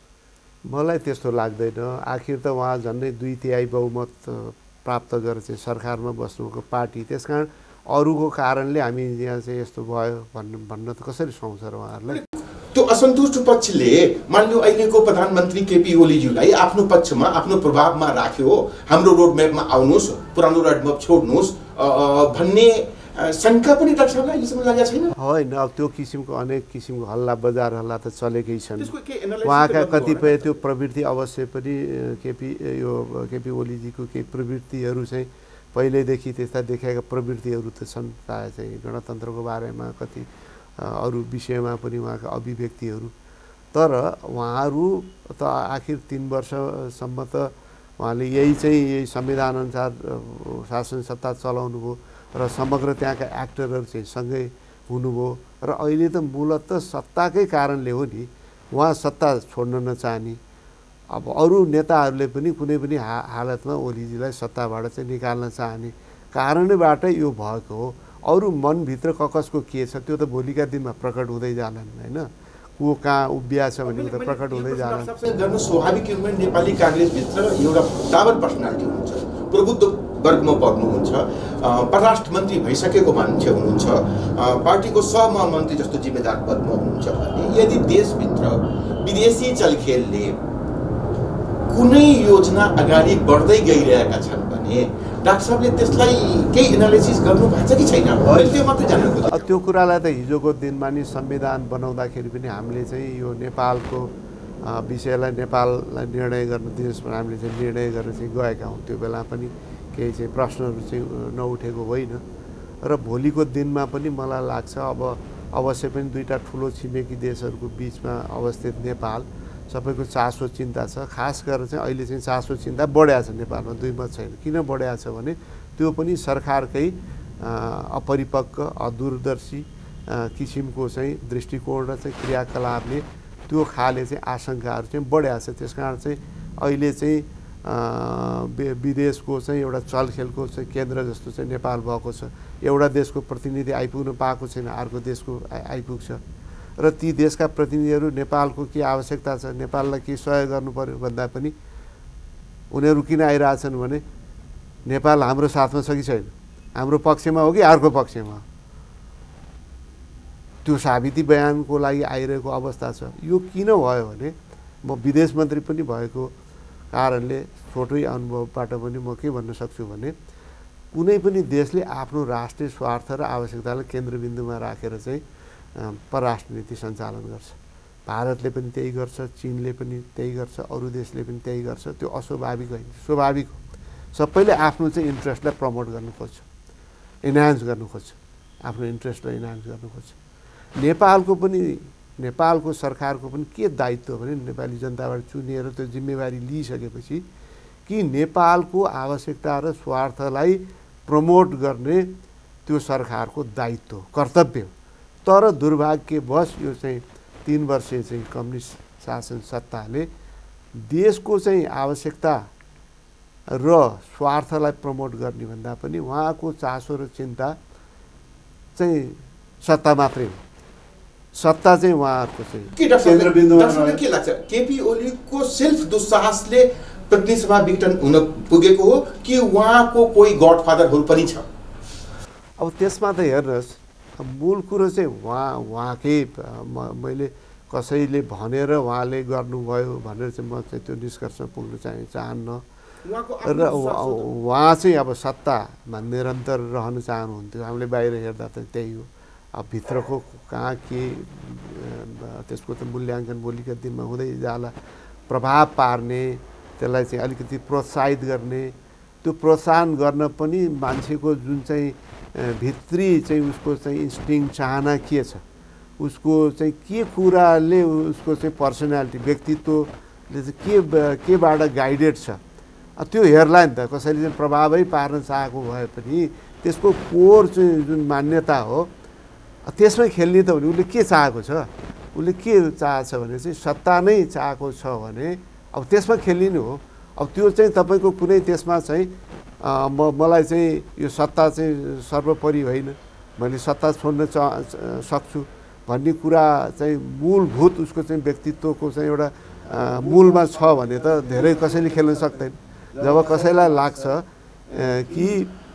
मलाई त्यस्तो लाग्दैन। आखिर त उहाँ झन्डै 2/3 बहुमत प्राप्त गरेर चाहिँ सरकारमा बस्नुभएको पार्टी। त्यसकारण अरूको कारणले हामी यहाँ चाहिँ यस्तो भयो भन्न त कसरी सुहाउँछ र उहाँहरूलाई? त्यो असन्तुष्ट पक्षले मान्यो अहिलेको प्रधानमन्त्री केपी ओलीज्यूलाई आफ्नो पक्षमा आफ्नो प्रभावमा राख्यो, हाम्रो रोडम्यापमा आउनुहोस्, पुरानो रोडम्याप छोड्नुहोस् भन्ने शङ्का पनि डाक्टर साहबलाई अहिलेसम्म लागेको छैन? होइन, अब त्यो किसिमको अनेक किसिमको हल्ला बजार हल्ला त चलेकै छन्। उहाँका कतिपय त्यो प्रवृत्ति अवश्य पनि केपी ओलीजीको केही प्रवृत्तिहरू चाहिँ पहिल्यैदेखि त्यस्ता देखाएका प्रवृत्तिहरू त छन्। प्रायः चाहिँ गणतन्त्रको बारेमा कति अरू विषयमा पनि उहाँका अभिव्यक्तिहरू। तर उहाँहरू त आखिर 3 वर्षसम्म त उहाँले यही संविधान अनुसार शासन सत्ता चलाउनु भयो र समग्र त्यहाँका एक्टरहरू चाहिँ सँगै हुनुभयो र अहिले त मूलतः सत्ताकै कारणले हो नि उहाँ सत्ता छोड्न नचाहने। अब अरू नेताहरूले पनि कुनै पनि हालतमा ओलीजीलाई सत्ताबाट चाहिँ निकाल्न चाहने कारणबाट यो भएको हो। अरू मनभित्र कसको के छ त्यो त भोलिका दिनमा प्रकट हुँदै जालान् होइन। को कहाँ उभिया छ भने त प्रकट हुँदै जालान्। गर्नु स्वाभाविक रूपमा नेपाली काङ्ग्रेसभित्र एउटा टावर पर्सनालिटी हुन्छ, प्रबुद्ध वर्गमा पर्नुहुन्छ, परराष्ट्र मन्त्री भइसकेको मान्छे हुनुहुन्छ, पार्टीको सहमहामन्त्री जस्तो जिम्मेदार पदमा हुनुहुन्छ भने यदि देशभित्र विदेशी चलखेलले कुनै योजना अगाडि बढ्दै गइरहेका छन् भने डाक्टर साहबले त्यसलाई केही एनालिसिस गर्नु भएको छ कि छैन? त्यो मात्रै जान्नु। त्यो कुरालाई त हिजोको दिनमा नि संविधान बनाउँदाखेरि पनि हामीले चाहिँ यो नेपालको विषयलाई नेपाललाई निर्णय गर्न दिनुहोस् भनेर हामीले चाहिँ निर्णय गरेर चाहिँ गएका हौँ। त्यो बेला पनि केही चाहिँ प्रश्नहरू चाहिँ नउठेको होइन र भोलिको दिनमा पनि मलाई लाग्छ अब अवश्य पनि दुईवटा ठुलो छिमेकी देशहरूको बिचमा अवस्थित नेपाल सबैको चासो चिन्ता छ। खास गरेर चाहिँ अहिले चाहिँ चासो चिन्ता बढेको छ नेपालमा, दुई मत छैन। किन बढेको छ भने त्यो पनि सरकारकै अपरिपक्व अदूरदर्शी किसिमको चाहिँ दृष्टिकोण र चाहिँ क्रियाकलापले त्यो खाले चाहिँ आशंकाहरू चाहिँ बढेको छ। त्यसकारण चाहिँ अहिले चाहिँ विदेशको चाहिँ एउटा चलखेलको चाहिँ केन्द्र जस्तो चाहिँ नेपाल भएको छ। एउटा देशको प्रतिनिधि आइपुग्न पाएको छैन, अर्को देशको आइपुग्छ र ती देशका प्रतिनिधिहरू नेपालको के आवश्यकता छ, नेपाललाई के सहयोग गर्नु पर्यो भन्दा पनि उनीहरू किन आइरहेछन् भने नेपाल हाम्रो साथमा छ कि छैन, हाम्रो पक्षमा हो कि अर्को पक्षमा, त्यो साबिती बयानको लागि आइरहेको अवस्था छ। यो किन भयो भने म विदेश मन्त्री पनि भएको कारणले छोटै अनुभवबाट पनि म के भन्न सक्छु भने कुनै पनि देशले आफ्नो राष्ट्रिय स्वार्थ र आवश्यकतालाई केन्द्रबिन्दुमा राखेर चाहिँ परराष्ट्र नीति सञ्चालन गर्छ। भारतले पनि त्यही गर्छ, चीनले पनि त्यही गर्छ, अरू देशले पनि त्यही गर्छ। त्यो अस्वाभाविक होइन, स्वाभाविक हो। सबैले आफ्नो चाहिँ इन्ट्रेस्टलाई प्रमोट गर्नु खोज्छ, इन्हान्स गर्नु खोज्छ, आफ्नो इन्ट्रेस्टलाई इन्हान्स गर्नु खोज्छ। नेपालको सरकारको पनि के दायित्व भने नेपाली जनताबाट चुनिएर त्यो जिम्मेवारी लिइसकेपछि कि नेपालको आवश्यकता र स्वार्थलाई प्रमोट गर्ने त्यो सरकारको दायित्व कर्तव्य हो। तर दुर्भाग्यवश यो चाहिँ 3 वर्षीय चाहिँ कम्युनिस्ट शासन सत्ताले देशको चाहिँ आवश्यकता र स्वार्थलाई प्रमोट गर्ने भन्दा पनि उहाँको चासो र चिन्ता चाहिँ सत्ता मात्रै हो। सत्ता चाहिँ उहाँहरूको चाहिँ केन्द्रबिन्दुमा के लाग्छ केपी ओलीको सेल्फ दुस्साहसले प्रतिनिधि सभा विघटन हुन पुगेको हो कि उहाँको कोही गडफादरहरू पनि छ? अब त्यसमा त हेर्नुहोस्, मूल कुरो चाहिँ उहाँकै मैले कसैले भनेर उहाँले गर्नुभयो भनेर चाहिँ म चाहिँ त्यो निष्कर्षमा पुग्न चाहन्न र उहाँ चाहिँ अब सत्तामा निरन्तर रहन चाहनुहुन्थ्यो। हामीले बाहिर हेर्दा त त्यही हो। अब भित्रको कहाँ के त्यसको त मूल्याङ्कन भोलिका दिनमा हुँदै जाला। प्रभाव पार्ने, त्यसलाई चाहिँ अलिकति प्रोत्साहित गर्ने, त्यो प्रोत्साहन गर्न पनि मान्छेको जुन चाहिँ भित्री चाहिँ उसको चाहिँ इन्स्टिङ चाहना के छ, उसको चाहिँ के कुराले उसको चाहिँ पर्सनालिटी व्यक्तित्वले चाहिँ केबाट गाइडेड छ त्यो हेर्ला नि त। कसैले चाहिँ प्रभावै पार्न चाहेको भए पनि त्यसको कोर चाहिँ जुन मान्यता हो त्यसमै खेल्ने त भने उसले के चाहेको छ, उसले के चाहेछ भने चाहिँ सत्ता नै चाहेको छ भने अब त्यसमा खेल्ने नै हो। अब त्यो चाहिँ तपाईँको कुनै त्यसमा चाहिँ मलाई चाहिँ यो सत्ता चाहिँ सर्वोपरि होइन, मैले सत्ता छोड्न सक्छु भन्ने कुरा चाहिँ मूलभूत उसको चाहिँ व्यक्तित्वको चाहिँ एउटा मूलमा छ भने त धेरै कसैले खेल्न सक्दैन। जब कसैलाई लाग्छ कि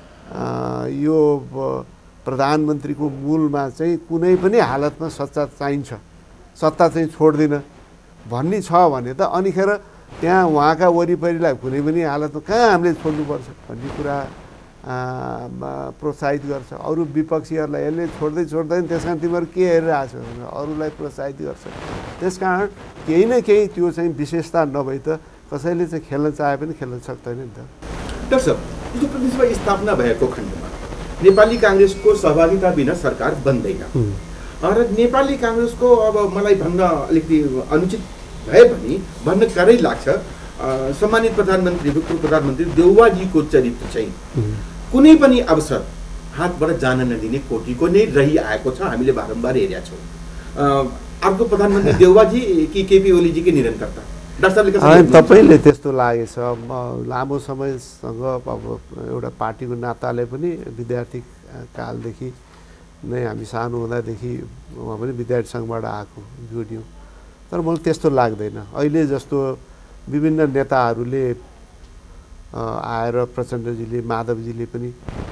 यो प्रधानमन्त्रीको मूलमा चाहिँ कुनै पनि हालतमा सत्ता चाहिन्छ, सत्ता चाहिँ छोड्दिनँ भन्ने छ भने त अनिखेर त्यहाँ उहाँका वरिपरिलाई कुनै पनि हालतमा कहाँ हामीले छोड्नुपर्छ भन्ने कुरा प्रोत्साहित गर्छ। अरू विपक्षीहरूलाई यसले छोड्दैन त्यस कारण तिमीहरू के हेरिरहेछ भनेर अरूलाई प्रोत्साहित गर्छ। त्यस कारण केही न केही त्यो चाहिँ विशेषता नभई त कसैले चाहिँ खेल्न चाहे पनि खेल्न सक्दैन नि त। डाक्टर साहब, यो प्रतिनिधि सभा स्थापना भएको खण्डमा नेपाली काङ्ग्रेसको सहभागिता बिना सरकार बन्दैन र नेपाली काङ्ग्रेसको अब मलाई भन्न अलिकति अनुचित भए पनि भन्न करै लाग्छ सम्मानित प्रधानमन्त्री देउवाजीको चरित्र चाहिँ कुनै पनि अवसर हातबाट जान नदिने कोटीको नै रहिआएको छ। हामीले बारम्बार हेरेका छौँ। अर्को प्रधानमन्त्री देउवाजी कि केपी ओलीजीकै निरन्तरता? तपाईँले त्यस्तो लागेछ। लामो समयसँग अब एउटा पार्टीको नाताले पनि विद्यार्थी कालदेखि नै हामी सानो हुँदादेखि उहाँ पनि विद्यार्थी सङ्घबाट आएको जोडियौँ, तर मलाई त्यस्तो लाग्दैन। अहिले जस्तो विभिन्न नेताहरूले आएर प्रचण्डजीले माधवजीले पनि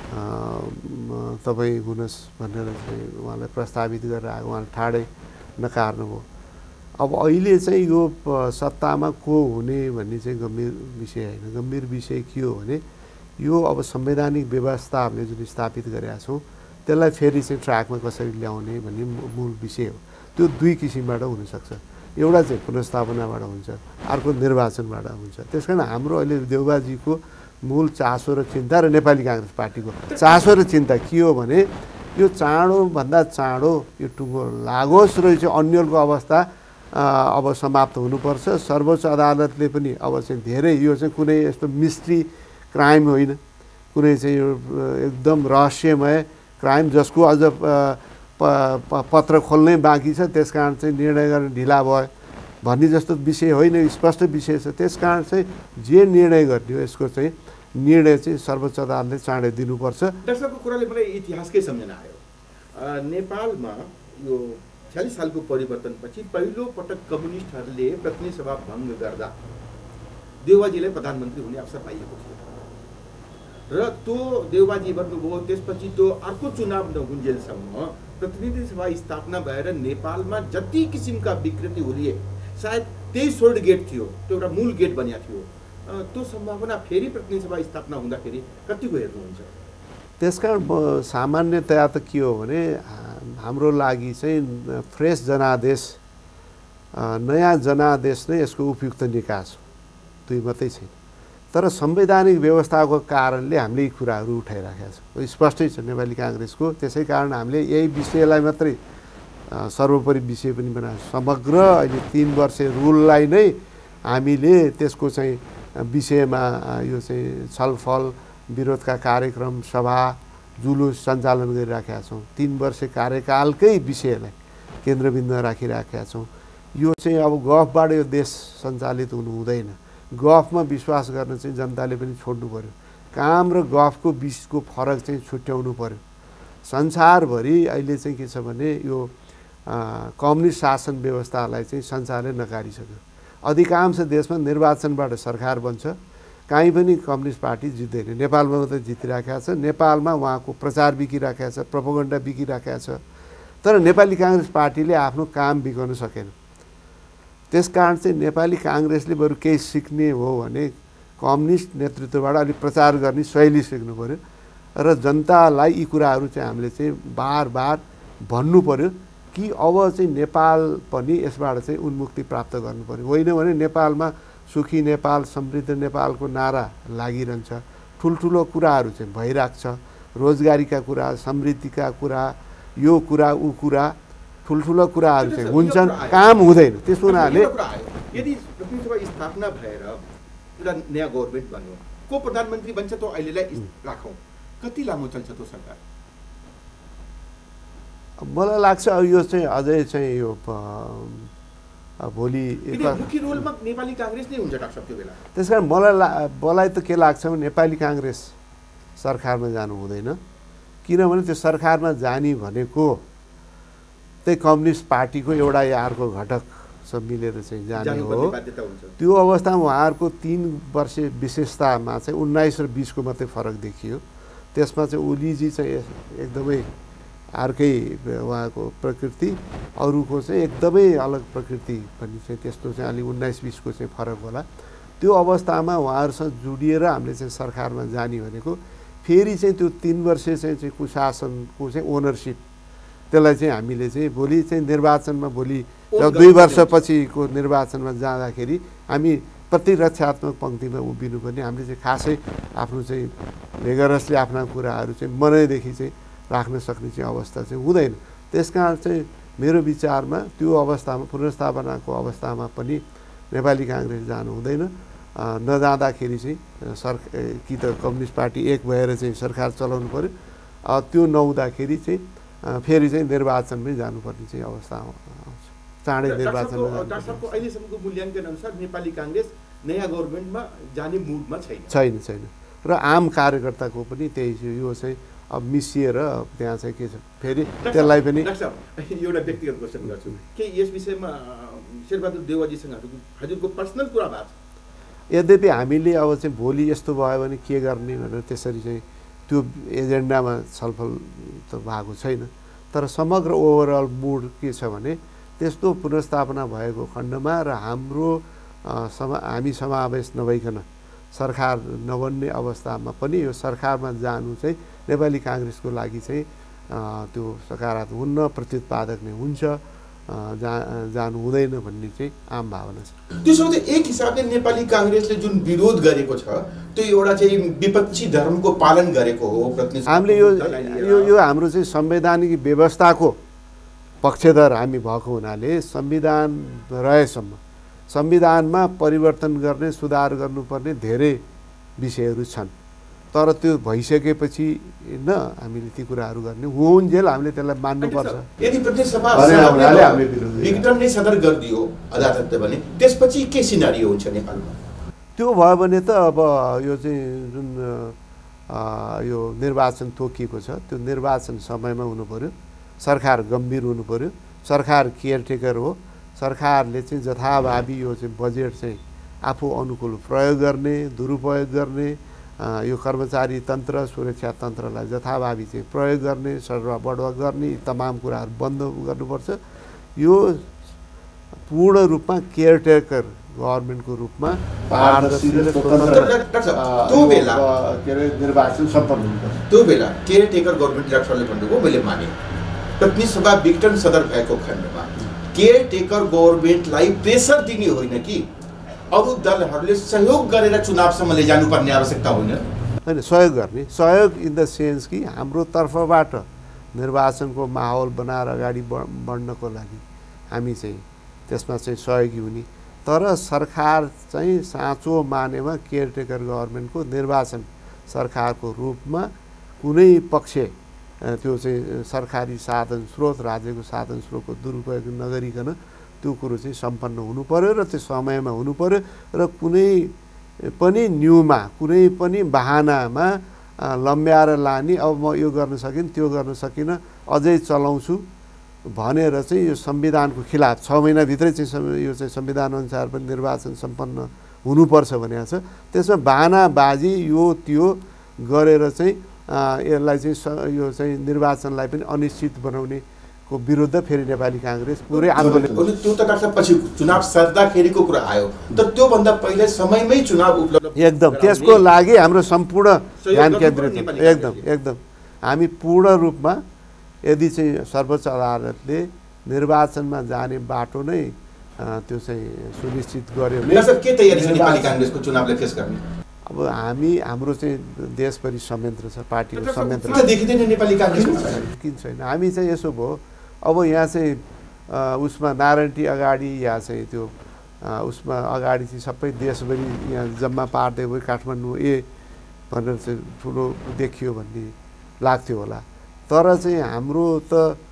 तपाईँ हुनुहोस् भनेर चाहिँ उहाँलाई प्रस्तावित गरेर आएको, उहाँले ठाडै नकार्नुभयो। अब अहिले चाहिँ यो सत्तामा को हुने भन्ने चाहिँ गम्भीर विषय होइन। गम्भीर विषय के हो भने यो अब संवैधानिक व्यवस्था हामीले जुन स्थापित गरेका छौँ त्यसलाई फेरि चाहिँ ट्र्याकमा कसरी ल्याउने भन्ने मूल विषय हो। त्यो दुई किसिमबाट हुनसक्छ। एउटा चाहिँ पुनर्स्थापनाबाट हुन्छ, अर्को निर्वाचनबाट हुन्छ। त्यस कारण हाम्रो अहिले देउवाजीको मूल चासो र चिन्ता र नेपाली काङ्ग्रेस पार्टीको चासो र चिन्ता के हो भने यो चाँडोभन्दा चाँडो यो टुङ्गो लागोस् र चाहिँ अन्यलको अवस्था अब समाप्त हुनुपर्छ। सर्वोच्च अदालतले पनि अब चाहिँ धेरै यो चाहिँ कुनै यस्तो मिस्ट्री क्राइम होइन, कुनै चाहिँ यो एकदम रहस्यमय क्राइम जसको अझ पत्र खोल्नै बाँकी छ, त्यस कारण चाहिँ निर्णय गर्न ढिला भयो भन्ने जस्तो विषय होइन, स्पष्ट विषय छ। त्यस कारण चाहिँ जे निर्णय गर्ने हो यसको चाहिँ निर्णय चाहिँ सर्वोच्च अदालतले चाँडै दिनुपर्छ। दर्शकको कुराले मलाई इतिहासकै सम्झना आयो। नेपालमा यो 46 सालको परिवर्तनपछि पहिलो पटक कम्युनिस्टहरूले प्रतिनिधि सभा भङ्ग गर्दा देउवाजीलाई प्रधानमन्त्री हुने अवसर पाइएको थियो र त्यो देउवाजी भन्नुभयो। त्यसपछि त्यो अर्को चुनाव नहुन्जेलसम्म प्रतिनिधि सभा स्थापना भएर नेपालमा जति किसिमका विकृति हुलिए सायद त्यही सोल्ड गेट थियो, त्यो एउटा मूल गेट बनिया थियो। त्यो सम्भावना फेरि प्रतिनिधि सभा स्थापना हुँदाखेरि कतिको हेर्नुहुन्छ? त्यसकारण सामान्यतया त के हो भने हाम्रो लागि चाहिँ फ्रेस जनादेश, नयाँ जनादेश नै यसको उपयुक्त निकास हो, दुई मात्रै छैन। तर संवैधानिक व्यवस्थाको कारणले हामीले यी कुराहरू उठाइराखेका छौँ, स्पष्टै छ नेपाली काङ्ग्रेसको। त्यसै कारण हामीले यही विषयलाई मात्रै सर्वोपरि विषय पनि बनाएको छ। समग्र अहिले 3 वर्ष रुललाई नै हामीले त्यसको चाहिँ विषयमा यो चाहिँ छलफल, विरोधका कार्यक्रम, सभा, जुलुस सञ्चालन गरिराखेका छौँ। 3 वर्ष कार्यकालकै विषयलाई केन्द्रबिन्दुमा राखिराखेका छौँ। यो चाहिँ अब गफबाट यो देश सञ्चालित हुनु हुँदैन। गफमा विश्वास गर्न चाहिँ जनताले पनि छोड्नु पर्यो। काम र गफको बिचको फरक चाहिँ छुट्याउनु पर्यो। संसारभरि अहिले चाहिँ के छ भने यो कम्युनिस्ट शासन व्यवस्थालाई चाहिँ संसारले नकारिसक्यो। अधिकांश देशमा निर्वाचनबाट सरकार बन्छ, काहीँ पनि कम्युनिस्ट पार्टी जित्दैन। नेपालमा मात्रै जितिराखेको छ। नेपालमा उहाँको प्रचार बिकिराखेको छ, प्रोपोगन्डा बिकिराखेको छ। तर नेपाली काङ्ग्रेस पार्टीले आफ्नो काम बिगाउन सकेन। त्यसकारण चाहिँ नेपाली काङ्ग्रेसले बरु केही सिक्ने हो भने कम्युनिस्ट नेतृत्वबाट अलिक प्रचार गर्ने शैली सिक्नु पर्यो र जनतालाई यी कुराहरू चाहिँ हामीले चाहिँ बार बार भन्नु पर्यो कि अब चाहिँ नेपाल पनि यसबाट चाहिँ उन्मुक्ति प्राप्त गर्नु पर्यो। होइन भने नेपालमा सुखी नेपाल, समृद्ध नेपालको नारा लागिरहन्छ। ठुल्ठुलो कुराहरू चाहिँ भइरहेको छ। रोजगारीका कुरा, समृद्धिका कुरा, यो कुरा ऊ कुरा, ठुल्ठुलो कुराहरू चाहिँ हुन्छन्, काम हुँदैन। त्यस हुनाले यदि प्रतिनिधिसभा स्थापना भएर एउटा नयाँ गभर्मेन्ट बन्यो, को प्रधानमन्त्री बन्छ त अहिलेलाई राखौँ, कति लामो चल्छ त्यो सरकार? मलाई लाग्छ अब यो चाहिँ अझै चाहिँ यो भोलि मुख्य रोलमा नेपाली काङ्ग्रेस नै हुन्छ डाक्टर साहब त्यो बेला। त्यस कारण मलाई त के लाग्छ भने नेपाली काङ्ग्रेस सरकारमा जानु हुँदैन। किनभने त्यो सरकारमा जाने भनेको त्यही कम्युनिस्ट पार्टीको एउटा या अर्को घटक सब मिलेर चाहिँ जाने हो। त्यो अवस्थामा उहाँहरूको 3 वर्ष विशेषतामा चाहिँ 19 र 20 को मात्रै फरक देखियो। त्यसमा चाहिँ ओलीजी चाहिँ एकदमै अर्कै उहाँको प्रकृति, अरूको चाहिँ एकदमै अलग प्रकृति भन्ने चाहिँ त्यस्तो चाहिँ अलि 19-20 को चाहिँ फरक होला। त्यो अवस्थामा उहाँहरूसँग जोडिएर हामीले चाहिँ सरकारमा जाने भनेको फेरि चाहिँ त्यो 3 वर्ष चाहिँ कुशासनको चाहिँ ओनरसिप, त्यसलाई चाहिँ हामीले चाहिँ भोलि चाहिँ निर्वाचनमा भोलि 2 वर्षपछिको निर्वाचनमा जाँदाखेरि हामी प्रतिरक्षात्मक पङ्क्तिमा उभिनुपर्ने। हामीले चाहिँ खासै आफ्नो चाहिँ भेगरसले आफ्ना कुराहरू चाहिँ मनैदेखि चाहिँ राख्न सक्ने चाहिँ अवस्था चाहिँ हुँदैन। त्यसकारण चाहिँ मेरो विचारमा त्यो अवस्थामा, पुनर्स्थापनाको अवस्थामा पनि नेपाली काङ्ग्रेस जानु हुँदैन। नजाँदाखेरि चाहिँ कि त कम्युनिस्ट पार्टी एक भएर चाहिँ सरकार चलाउनु पर्यो, त्यो नहुँदाखेरि चाहिँ फेरि चाहिँ निर्वाचनमै जानुपर्ने चाहिँ अवस्था आउँछ। चाँडै निर्वाचनमा डाक्टर साहबको अहिलेसम्मको मूल्याङ्कन अनुसार नेपाली काङ्ग्रेस नयाँ गभर्मेन्टमा जाने मुडमा छैन र आम कार्यकर्ताको पनि त्यही यो चाहिँ अब मिसिएर त्यहाँ चाहिँ के छ फेरि त्यसलाई पनि। डाक्टर साहब एउटा व्यक्तिगत क्वेसन गर्छु के यस विषयमा शेरबहादुर देउवाजीसँग हजुरको पर्सनल कुरा भएको छ? यद्यपि हामीले अब चाहिँ भोलि यस्तो भयो भने के गर्ने भनेर त्यसरी चाहिँ त्यो एजेन्डामा छलफल त भएको छैन। तर समग्र ओभरअल मुड के छ भने त्यस्तो पुनर्स्थापना भएको खण्डमा र हाम्रो हामी समावेश नभइकन सरकार नबन्ने अवस्थामा पनि यो सरकारमा जानु चाहिँ नेपाली काङ्ग्रेसको लागि चाहिँ त्यो सकारात्मक हुन्न, प्रत्युत्पादक नै हुन्छ, जानु हुँदैन भन्ने चाहिँ आम भावना छ। त्यसो भए एक हिसाबले नेपाली काङ्ग्रेसले जुन विरोध गरेको छ त्यो एउटा चाहिँ विपक्षी धर्मको पालन गरेको हो। हामीले यो हाम्रो चाहिँ संवैधानिक व्यवस्थाको पक्षधर हामी भएको हुनाले संविधान रहेसम्म संविधानमा परिवर्तन गर्ने, सुधार गर्नुपर्ने धेरै विषयहरू छन्। तर त्यो भइसकेपछि न हामीले ती कुराहरू गर्ने हुन्जेल हामीले त्यसलाई मान्नुपर्छ। यदि प्रतिसभा विघटन नै सदर गरिदियो अदालतले भने त्यसपछि के सिनारियो हुन्छ नेपालमा? त्यो भयो भने त अब यो चाहिँ जुन यो निर्वाचन तोकिएको छ त्यो निर्वाचन समयमा हुनु पर्यो, सरकार गम्भीर हुनु पर्यो, सरकार केयरटेकर हो, सरकारले चाहिँ जथाभावी यो चाहिँ बजेट चाहिँ आफू अनुकूल प्रयोग गर्ने, दुरुपयोग गर्ने, यो कर्मचारी तन्त्र, सुरक्षा तन्त्रलाई जथाभावी चाहिँ प्रयोग गर्ने, सरुवा बढुवा गर्ने, तमाम कुराहरू बन्द गर्नुपर्छ। यो पूर्ण रूपमा केयरटेकर गभर्मेन्टको रूपमा पारदर्शी र निर्वाचन सम्पन्न हुनुपर्छ। त्यो बेला केयरटेकर गभर्मेन्ट डाक्टरले भन्नुभयो, मैले माने प्रतिनिधिसभा विघटन सदर भएको खण्डमा केयरटेकर गभर्मेन्टलाई प्रेसर दिने होइन कि अरू दलहरूले सहयोग गरेर चुनावसम्म लैजानुपर्ने आवश्यकता होइन। सहयोग गर्ने, सहयोग इन द सेन्स कि हाम्रो तर्फबाट निर्वाचनको माहौल बनाएर अगाडि बढ्नको लागि हामी चाहिँ त्यसमा चाहिँ सहयोगी हुने। तर सरकार चाहिँ साँचो मानेमा केयरटेकर गभर्मेन्टको निर्वाचन सरकारको रूपमा कुनै पक्ष त्यो चाहिँ सरकारी साधन स्रोत, राज्यको साधन स्रोतको दुरुपयोग नगरिकन त्यो कुरो चाहिँ सम्पन्न हुनु पर्यो र त्यो समयमा हुनु पर्यो र कुनै पनि न्यूमा कुनै पनि बहानामा लम्ब्याएर लाने अब म यो गर्न सकिनँ त्यो गर्न सकिनँ अझै चलाउँछु भनेर चाहिँ यो संविधानको खिलाफ 6 महिनाभित्रै चाहिँ यो चाहिँ संविधान अनुसार पनि निर्वाचन सम्पन्न हुनुपर्छ भनेको छ। त्यसमा बहानाबाजी यो त्यो गरेर चाहिँ यसलाई चाहिँ यो चाहिँ निर्वाचनलाई पनि अनिश्चित बनाउने को विरुद्ध फेरि नेपाली कांग्रेस पुरै आन्दोलन। त्यो त डाक्टर पछि चुनाव सर्दाखेरिको कुरा आयो, तर त्यो भन्दा पहिले समयमै चुनाव उपलब्ध एकदम त्यसको लागि हाम्रो सम्पूर्ण ध्यान केन्द्रित एकदम हामी पूर्ण रूपमा यदि चाहिँ सर्वोच्च अदालतले निर्वाचनमा जाने बाटो नै त्यो चाहिँ सुनिश्चित गर्यो भने के तयारी छ नेपाली कांग्रेसको चुनावलाई फेस गर्ने? अब हाम्रो चाहिँ देशभरि संयन्त्र छ, पार्टीको संयन्त्र देखिँदैन नेपाली कांग्रेसमा किन छैन। हामी चाहिँ यसो भयो अब यहाँ चाहिँ उसमा नारायणटी अगाडि या चाहिँ त्यो उसमा अगाडि चाहिँ सबै देशभरि यहाँ जम्मा पार्दै भयो काठमाडौँ भनेर चाहिँ ठुलो देखियो भन्ने लाग्थ्यो होला, तर चाहिँ हाम्रो त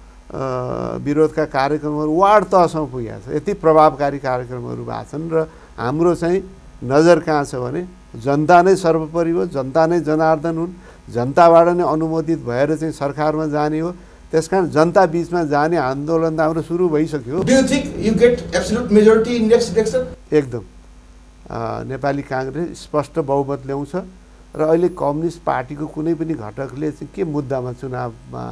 विरोधका कार्यक्रमहरू वार्ड तहसम्म पुगेको छ। यति प्रभावकारी कार्यक्रमहरू भएको छन् र हाम्रो चाहिँ नजर कहाँ छ भने जनता नै सर्वोपरि हो, जनता नै जनार्दन हुन्, जनताबाट नै अनुमोदित भएर चाहिँ सरकारमा जाने हो। त्यसकारण जनता बीचमा जाने आन्दोलन त हाम्रो सुरु भइसक्यो। Do you think you get absolute majority in next election? एकदम नेपाली कांग्रेस स्पष्ट बहुमत ल्याउँछ र अहिले कम्युनिस्ट पार्टीको कुनै पनि घटकले चाहिँ के मुद्दामा चुनावमा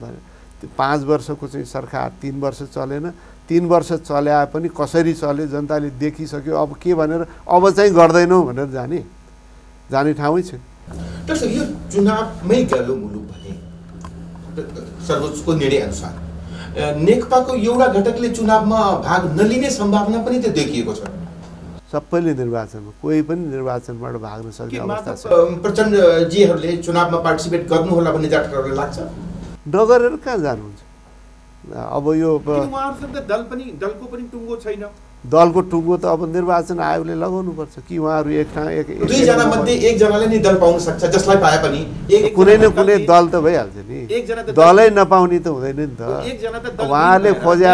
5 वर्षको चाहिँ सरकार 3 वर्ष चलेन, 3 वर्ष चल्या पनि कसरी चल्यो जनताले देखिसक्यो, अब के भनेर अब चाहिँ गर्दैनौँ भनेर जाने ठाउँै छैन। त्यसो यो चुनावमै गयो मुलुक भने सर्वोच्चको निर्णय अनुसार नेकपाको एउटा घटकले चुनावमा भाग नलिने सम्भावना पनि त देखिएको छ। सबैले निर्वाचनमा कोही पनि निर्वाचनबाट भाग्न सक्ने अवस्था छ। प्रचण्ड जीहरूले चुनावमा पार्टिसिपेट गर्नु होला भन्ने डाक्टरहरूले लाग्छ? नगरेर कहाँ जानुहुन्छ? अब यो दलको पनि टुङ्गो छैन। दलको टुङ्गो त अब निर्वाचन आयोगले लगाउनु पर्छ कि उहाँहरू दुई जना मध्ये एकजनाले नि दल पाउन सक्छ, जसलाई पाए पनि कुनै न कुनै दल त भइहाल्छ नि। दलै नपाउने त हुँदैन नि त। उहाँले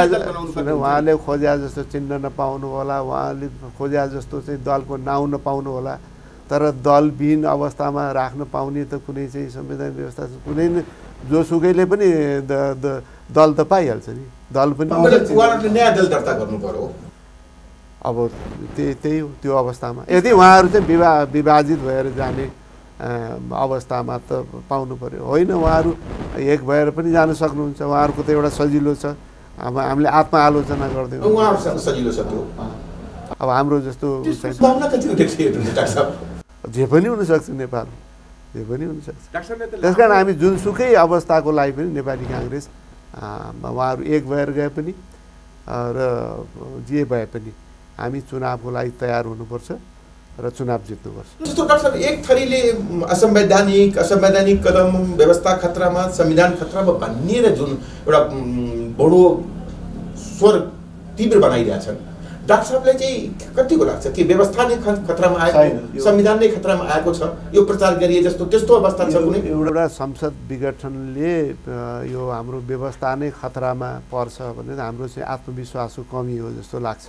खोज्या जस्तो चिन्ह नपाउनु होला, उहाँले खोज्या जस्तो चाहिँ दलको नाउँ नपाउनु होला, तर दलविहीन अवस्थामा राख्न पाउने त कुनै चाहिँ संवैधानिक व्यवस्था कुनै जोसुकैले पनि दल त पाइहाल्छ नि। दल पनि नयाँ दल दर्ता गर्नु पर्यो। अब त्यही हो त्यो अवस्थामा यदि उहाँहरू चाहिँ विभाजित भएर जाने अवस्थामा त पाउनु पर्यो। होइन उहाँहरू एक भएर पनि जान सक्नुहुन्छ, उहाँहरूको त एउटा सजिलो छ। अब हामीले आत्मआलोचना गर्दैनौँ, उहाँहरूसँग सजिलो छ त्यो। अब हाम्रो जस्तो जे पनि हुनसक्छ नेपाल, जे पनि हुनसक्छ। त्यसकारण हामी जुनसुकै अवस्थाको लागि पनि नेपाली कांग्रेस उहाँहरू एक भएर गए पनि र जे भए पनि हामी चुनावको लागि तयार हुनुपर्छ र चुनाव जित्नुपर्छ। जस्तो डाक्टर एक थरीले असंवैधानिक कदम, व्यवस्था खतरामा, संविधान खतरामा भन्ने जुन एउटा बडो स्वर तीव्र बनाइरहेछन्, डाक्टर साहबलाई चाहिँ कतिको लाग्छ कि व्यवस्था नै खतरामा आएको, संविधान नै खतरामा आएको छ, यो प्रचार गरिए जस्तो त्यस्तो अवस्था छ कुनै? एउटा संसद विघटनले यो हाम्रो व्यवस्था नै खतरामा पर्छ भने हाम्रो चाहिँ आत्मविश्वासको कमी हो जस्तो लाग्छ।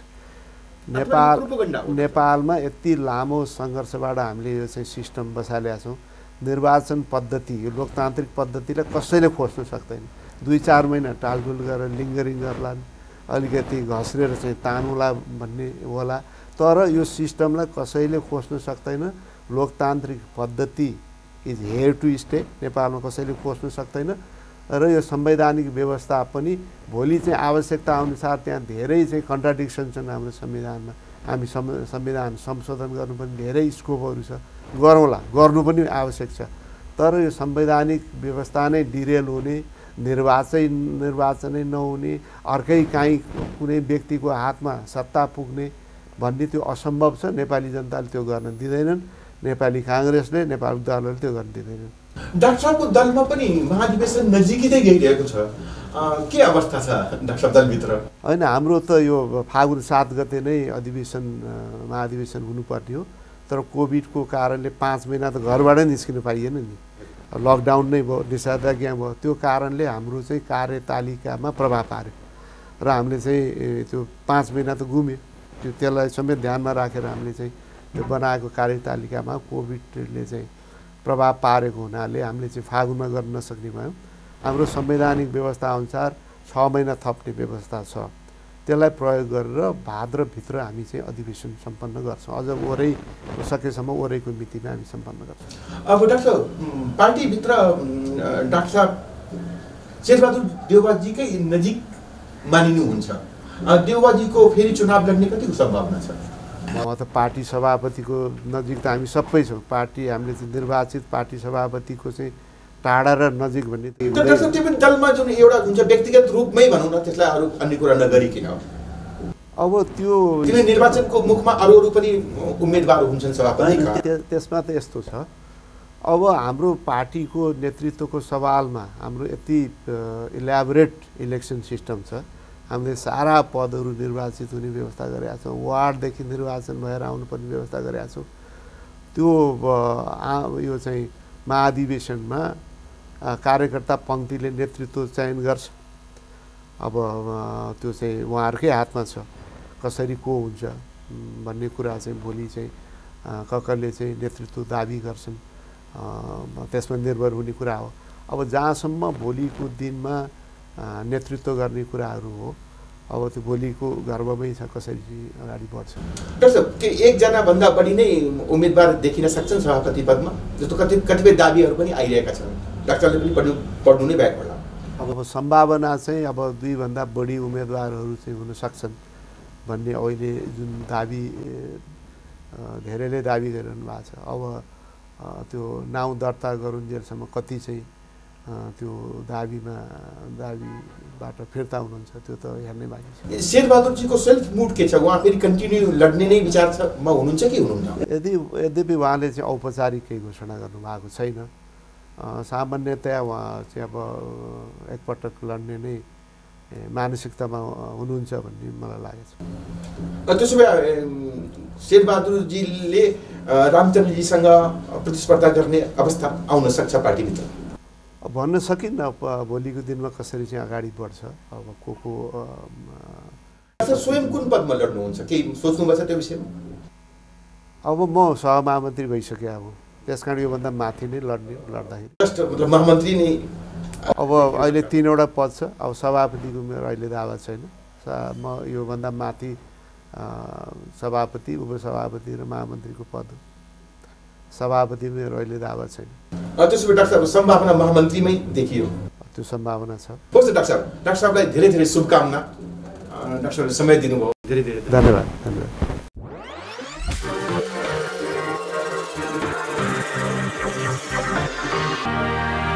नेपालमा यति लामो सङ्घर्षबाट हामीले यो चाहिँ सिस्टम बसालेका छौँ। निर्वाचन पद्धति, यो लोकतान्त्रिक पद्धतिलाई कसैले खोज्न सक्दैन। 2-4 महिना टालटुल गरेर लिङ्गरिङ गर्ला, अलिकति घस्रेर चाहिँ तानुला भन्ने होला, तर यो सिस्टमलाई कसैले खोज्न सक्दैन। लोकतान्त्रिक पद्धति इज हेयर टु स्टे। नेपालमा कसैले खोज्न सक्दैन र यो संवैधानिक व्यवस्था पनि भोलि चाहिँ आवश्यकता अनुसार त्यहाँ धेरै चाहिँ कन्ट्राडिक्सन छन् हाम्रो संविधानमा। हामी संविधान संशोधन गर्नु पनि धेरै स्कोपहरू छ, गरौँला, गर्नु पनि आवश्यक छ। तर यो संवैधानिक व्यवस्था नै डिरेल हुने, निर्वाचनै नहुने, अर्कै काहीँ कुनै व्यक्तिको हातमा सत्ता पुग्ने भन्ने त्यो असम्भव छ। नेपाली जनताले त्यो गर्न दिँदैनन्, नेपाली कांग्रेसले, नेपाली दलहरूले त्यो गर्न दिँदैनन्। डाक्टर साहबको दलमा पनि महाधिवेशन नजिकै गइरहेको छ, के अवस्था छ डाक्टर साहब दलभित्र? होइन, हाम्रो त यो फागुन 7 गते नै महाधिवेशन हुनुपर्ने हो, तर कोभिडको कारणले 5 महिना त घरबाटै निस्किन पाइएन नि, लकडाउन नै भयो, निषेधाज्ञा भयो। त्यो कारणले हाम्रो चाहिँ कार्यतालिकामा प्रभाव पार्यो र हामीले चाहिँ त्यो 5 महिना त गुम्यो त्यसलाई समेत ध्यानमा राखेर हामीले चाहिँ त्यो बनाएको कार्यतालिकामा कोभिडले चाहिँ प्रभाव पारेको हुनाले हामीले चाहिँ फागुनमा गर्न नसक्ने भयौँ। हाम्रो संवैधानिक व्यवस्था अनुसार 6 महिना थप्ने व्यवस्था छ, त्यसलाई प्रयोग गरेर भाद्रभित्र हामी चाहिँ अधिवेशन सम्पन्न गर्छौँ। अझ ओरै सकेसम्म ओरैको मितिमा हामी सम्पन्न गर्छौँ। अब डाक्टर पार्टीभित्र डाक्टर साहब शेरबहादुर देउवाजीकै नजिक मानिनुहुन्छ, देउवाजीको फेरि चुनाव लड्ने कतिको सम्भावना छ? म त पार्टी सभापतिको नजिक त हामी सबै छौँ। पार्टी हामीले चाहिँ निर्वाचित पार्टी सभापतिको चाहिँ टाढा र नजिक भन्ने त्यो पनि दलमा जुन एउटा हुन्छ व्यक्तिगत रूपमै भनौँ न, त्यसलाई अरू अन्य कुरा नगरिकन अब त्यो निर्वाचनको मुखमा अरू पनि उम्मेदवार हुन्छन् सभापतिका। त्यसमा त यस्तो छ, अब हाम्रो पार्टीको नेतृत्वको सवालमा हाम्रो यति इलाबोरेट इलेक्सन सिस्टम छ। हामीले सारा पदहरू निर्वाचित हुने व्यवस्था गरेका छौँ, वार्डदेखि निर्वाचन भएर आउनुपर्ने व्यवस्था गरेका छौँ। त्यो यो चाहिँ महाधिवेशनमा कार्यकर्ता पङ्क्तिले नेतृत्व चयन गर्छ। अब त्यो चाहिँ उहाँहरूकै हातमा छ कसरी को हुन्छ भन्ने कुरा चाहिँ भोलि चाहिँ कसले चाहिँ नेतृत्व दाबी गर्छन् त्यसमा निर्भर हुने कुरा हो। अब जहाँसम्म भोलिको दिनमा नेतृत्व गर्ने कुराहरू हो, अब त्यो भोलिको गर्वमै छ कसरी अगाडि बढ्छ। डाक्टर के एकजना भन्दा बढी नै उम्मेदवार देखिन सक्छन् सभापति पदमा, जस्तो कतिपय दाबीहरू पनि आइरहेका छन्, डाक्टरले पनि पढ्नु नै भएको होला। अब सम्भावना चाहिँ अब 2 भन्दा बढी उम्मेदवारहरू चाहिँ हुन सक्छन् भन्ने अहिले जुन दाबी धेरैले दाबी गरिरहनु भएको छ। अब त्यो नाउँ दर्ता गरुन्जेलसम्म कति चाहिँ त्यो दाबीबाट फिर्ता हुनुहुन्छ त्यो त हेर्नै बाँकी छ। शेरबहादुरजीको सेल्फ मुड के छ? उहाँ फेरि कन्टिन्यू लड्ने नै विचारमा हुनुहुन्छ कि हुनुहुन्न? यद्यपि उहाँले चाहिँ औपचारिक केही घोषणा गर्नुभएको छैन। सामान्यतया उहाँ चाहिँ अब एकपटक लड्ने नै मानसिकतामा हुनुहुन्छ भन्ने मलाई लागेको छ। त्यसो भए शेरबहादुरजीले रामचन्द्रजीसँग प्रतिस्पर्धा गर्ने अवस्था आउन सक्छ पार्टीभित्र? भन्न सकिन्न भोलिको दिनमा कसरी चाहिँ अगाडि बढ्छ। अब को स्वयं कुन पदमा लड्नुहुन्छ, केही सोच्नुभएको छ त्यो विषयमा? अब म सहमहामन्त्री भइसकेँ, अब त्यस कारण योभन्दा माथि नै लड्दाखेरि मतलब महामन्त्री नै। अब अहिले 3वटा पद छ। अब सभापतिको मेरो अहिले दावा छैन। म योभन्दा माथि सभापति, उपसभापति र महामन्त्रीको पद हो। सभापति मेरो अहिले दावा छैन। त्यसो भए डाक्टर साहब सम्भावना महामन्त्रीमै देखियो? त्यो सम्भावना छ। हुन्छ डाक्टर साहबलाई धेरै धेरै शुभकामना। डाक्टर साहबले समय दिनुभयो, धेरै धेरै धन्यवाद। Thank you.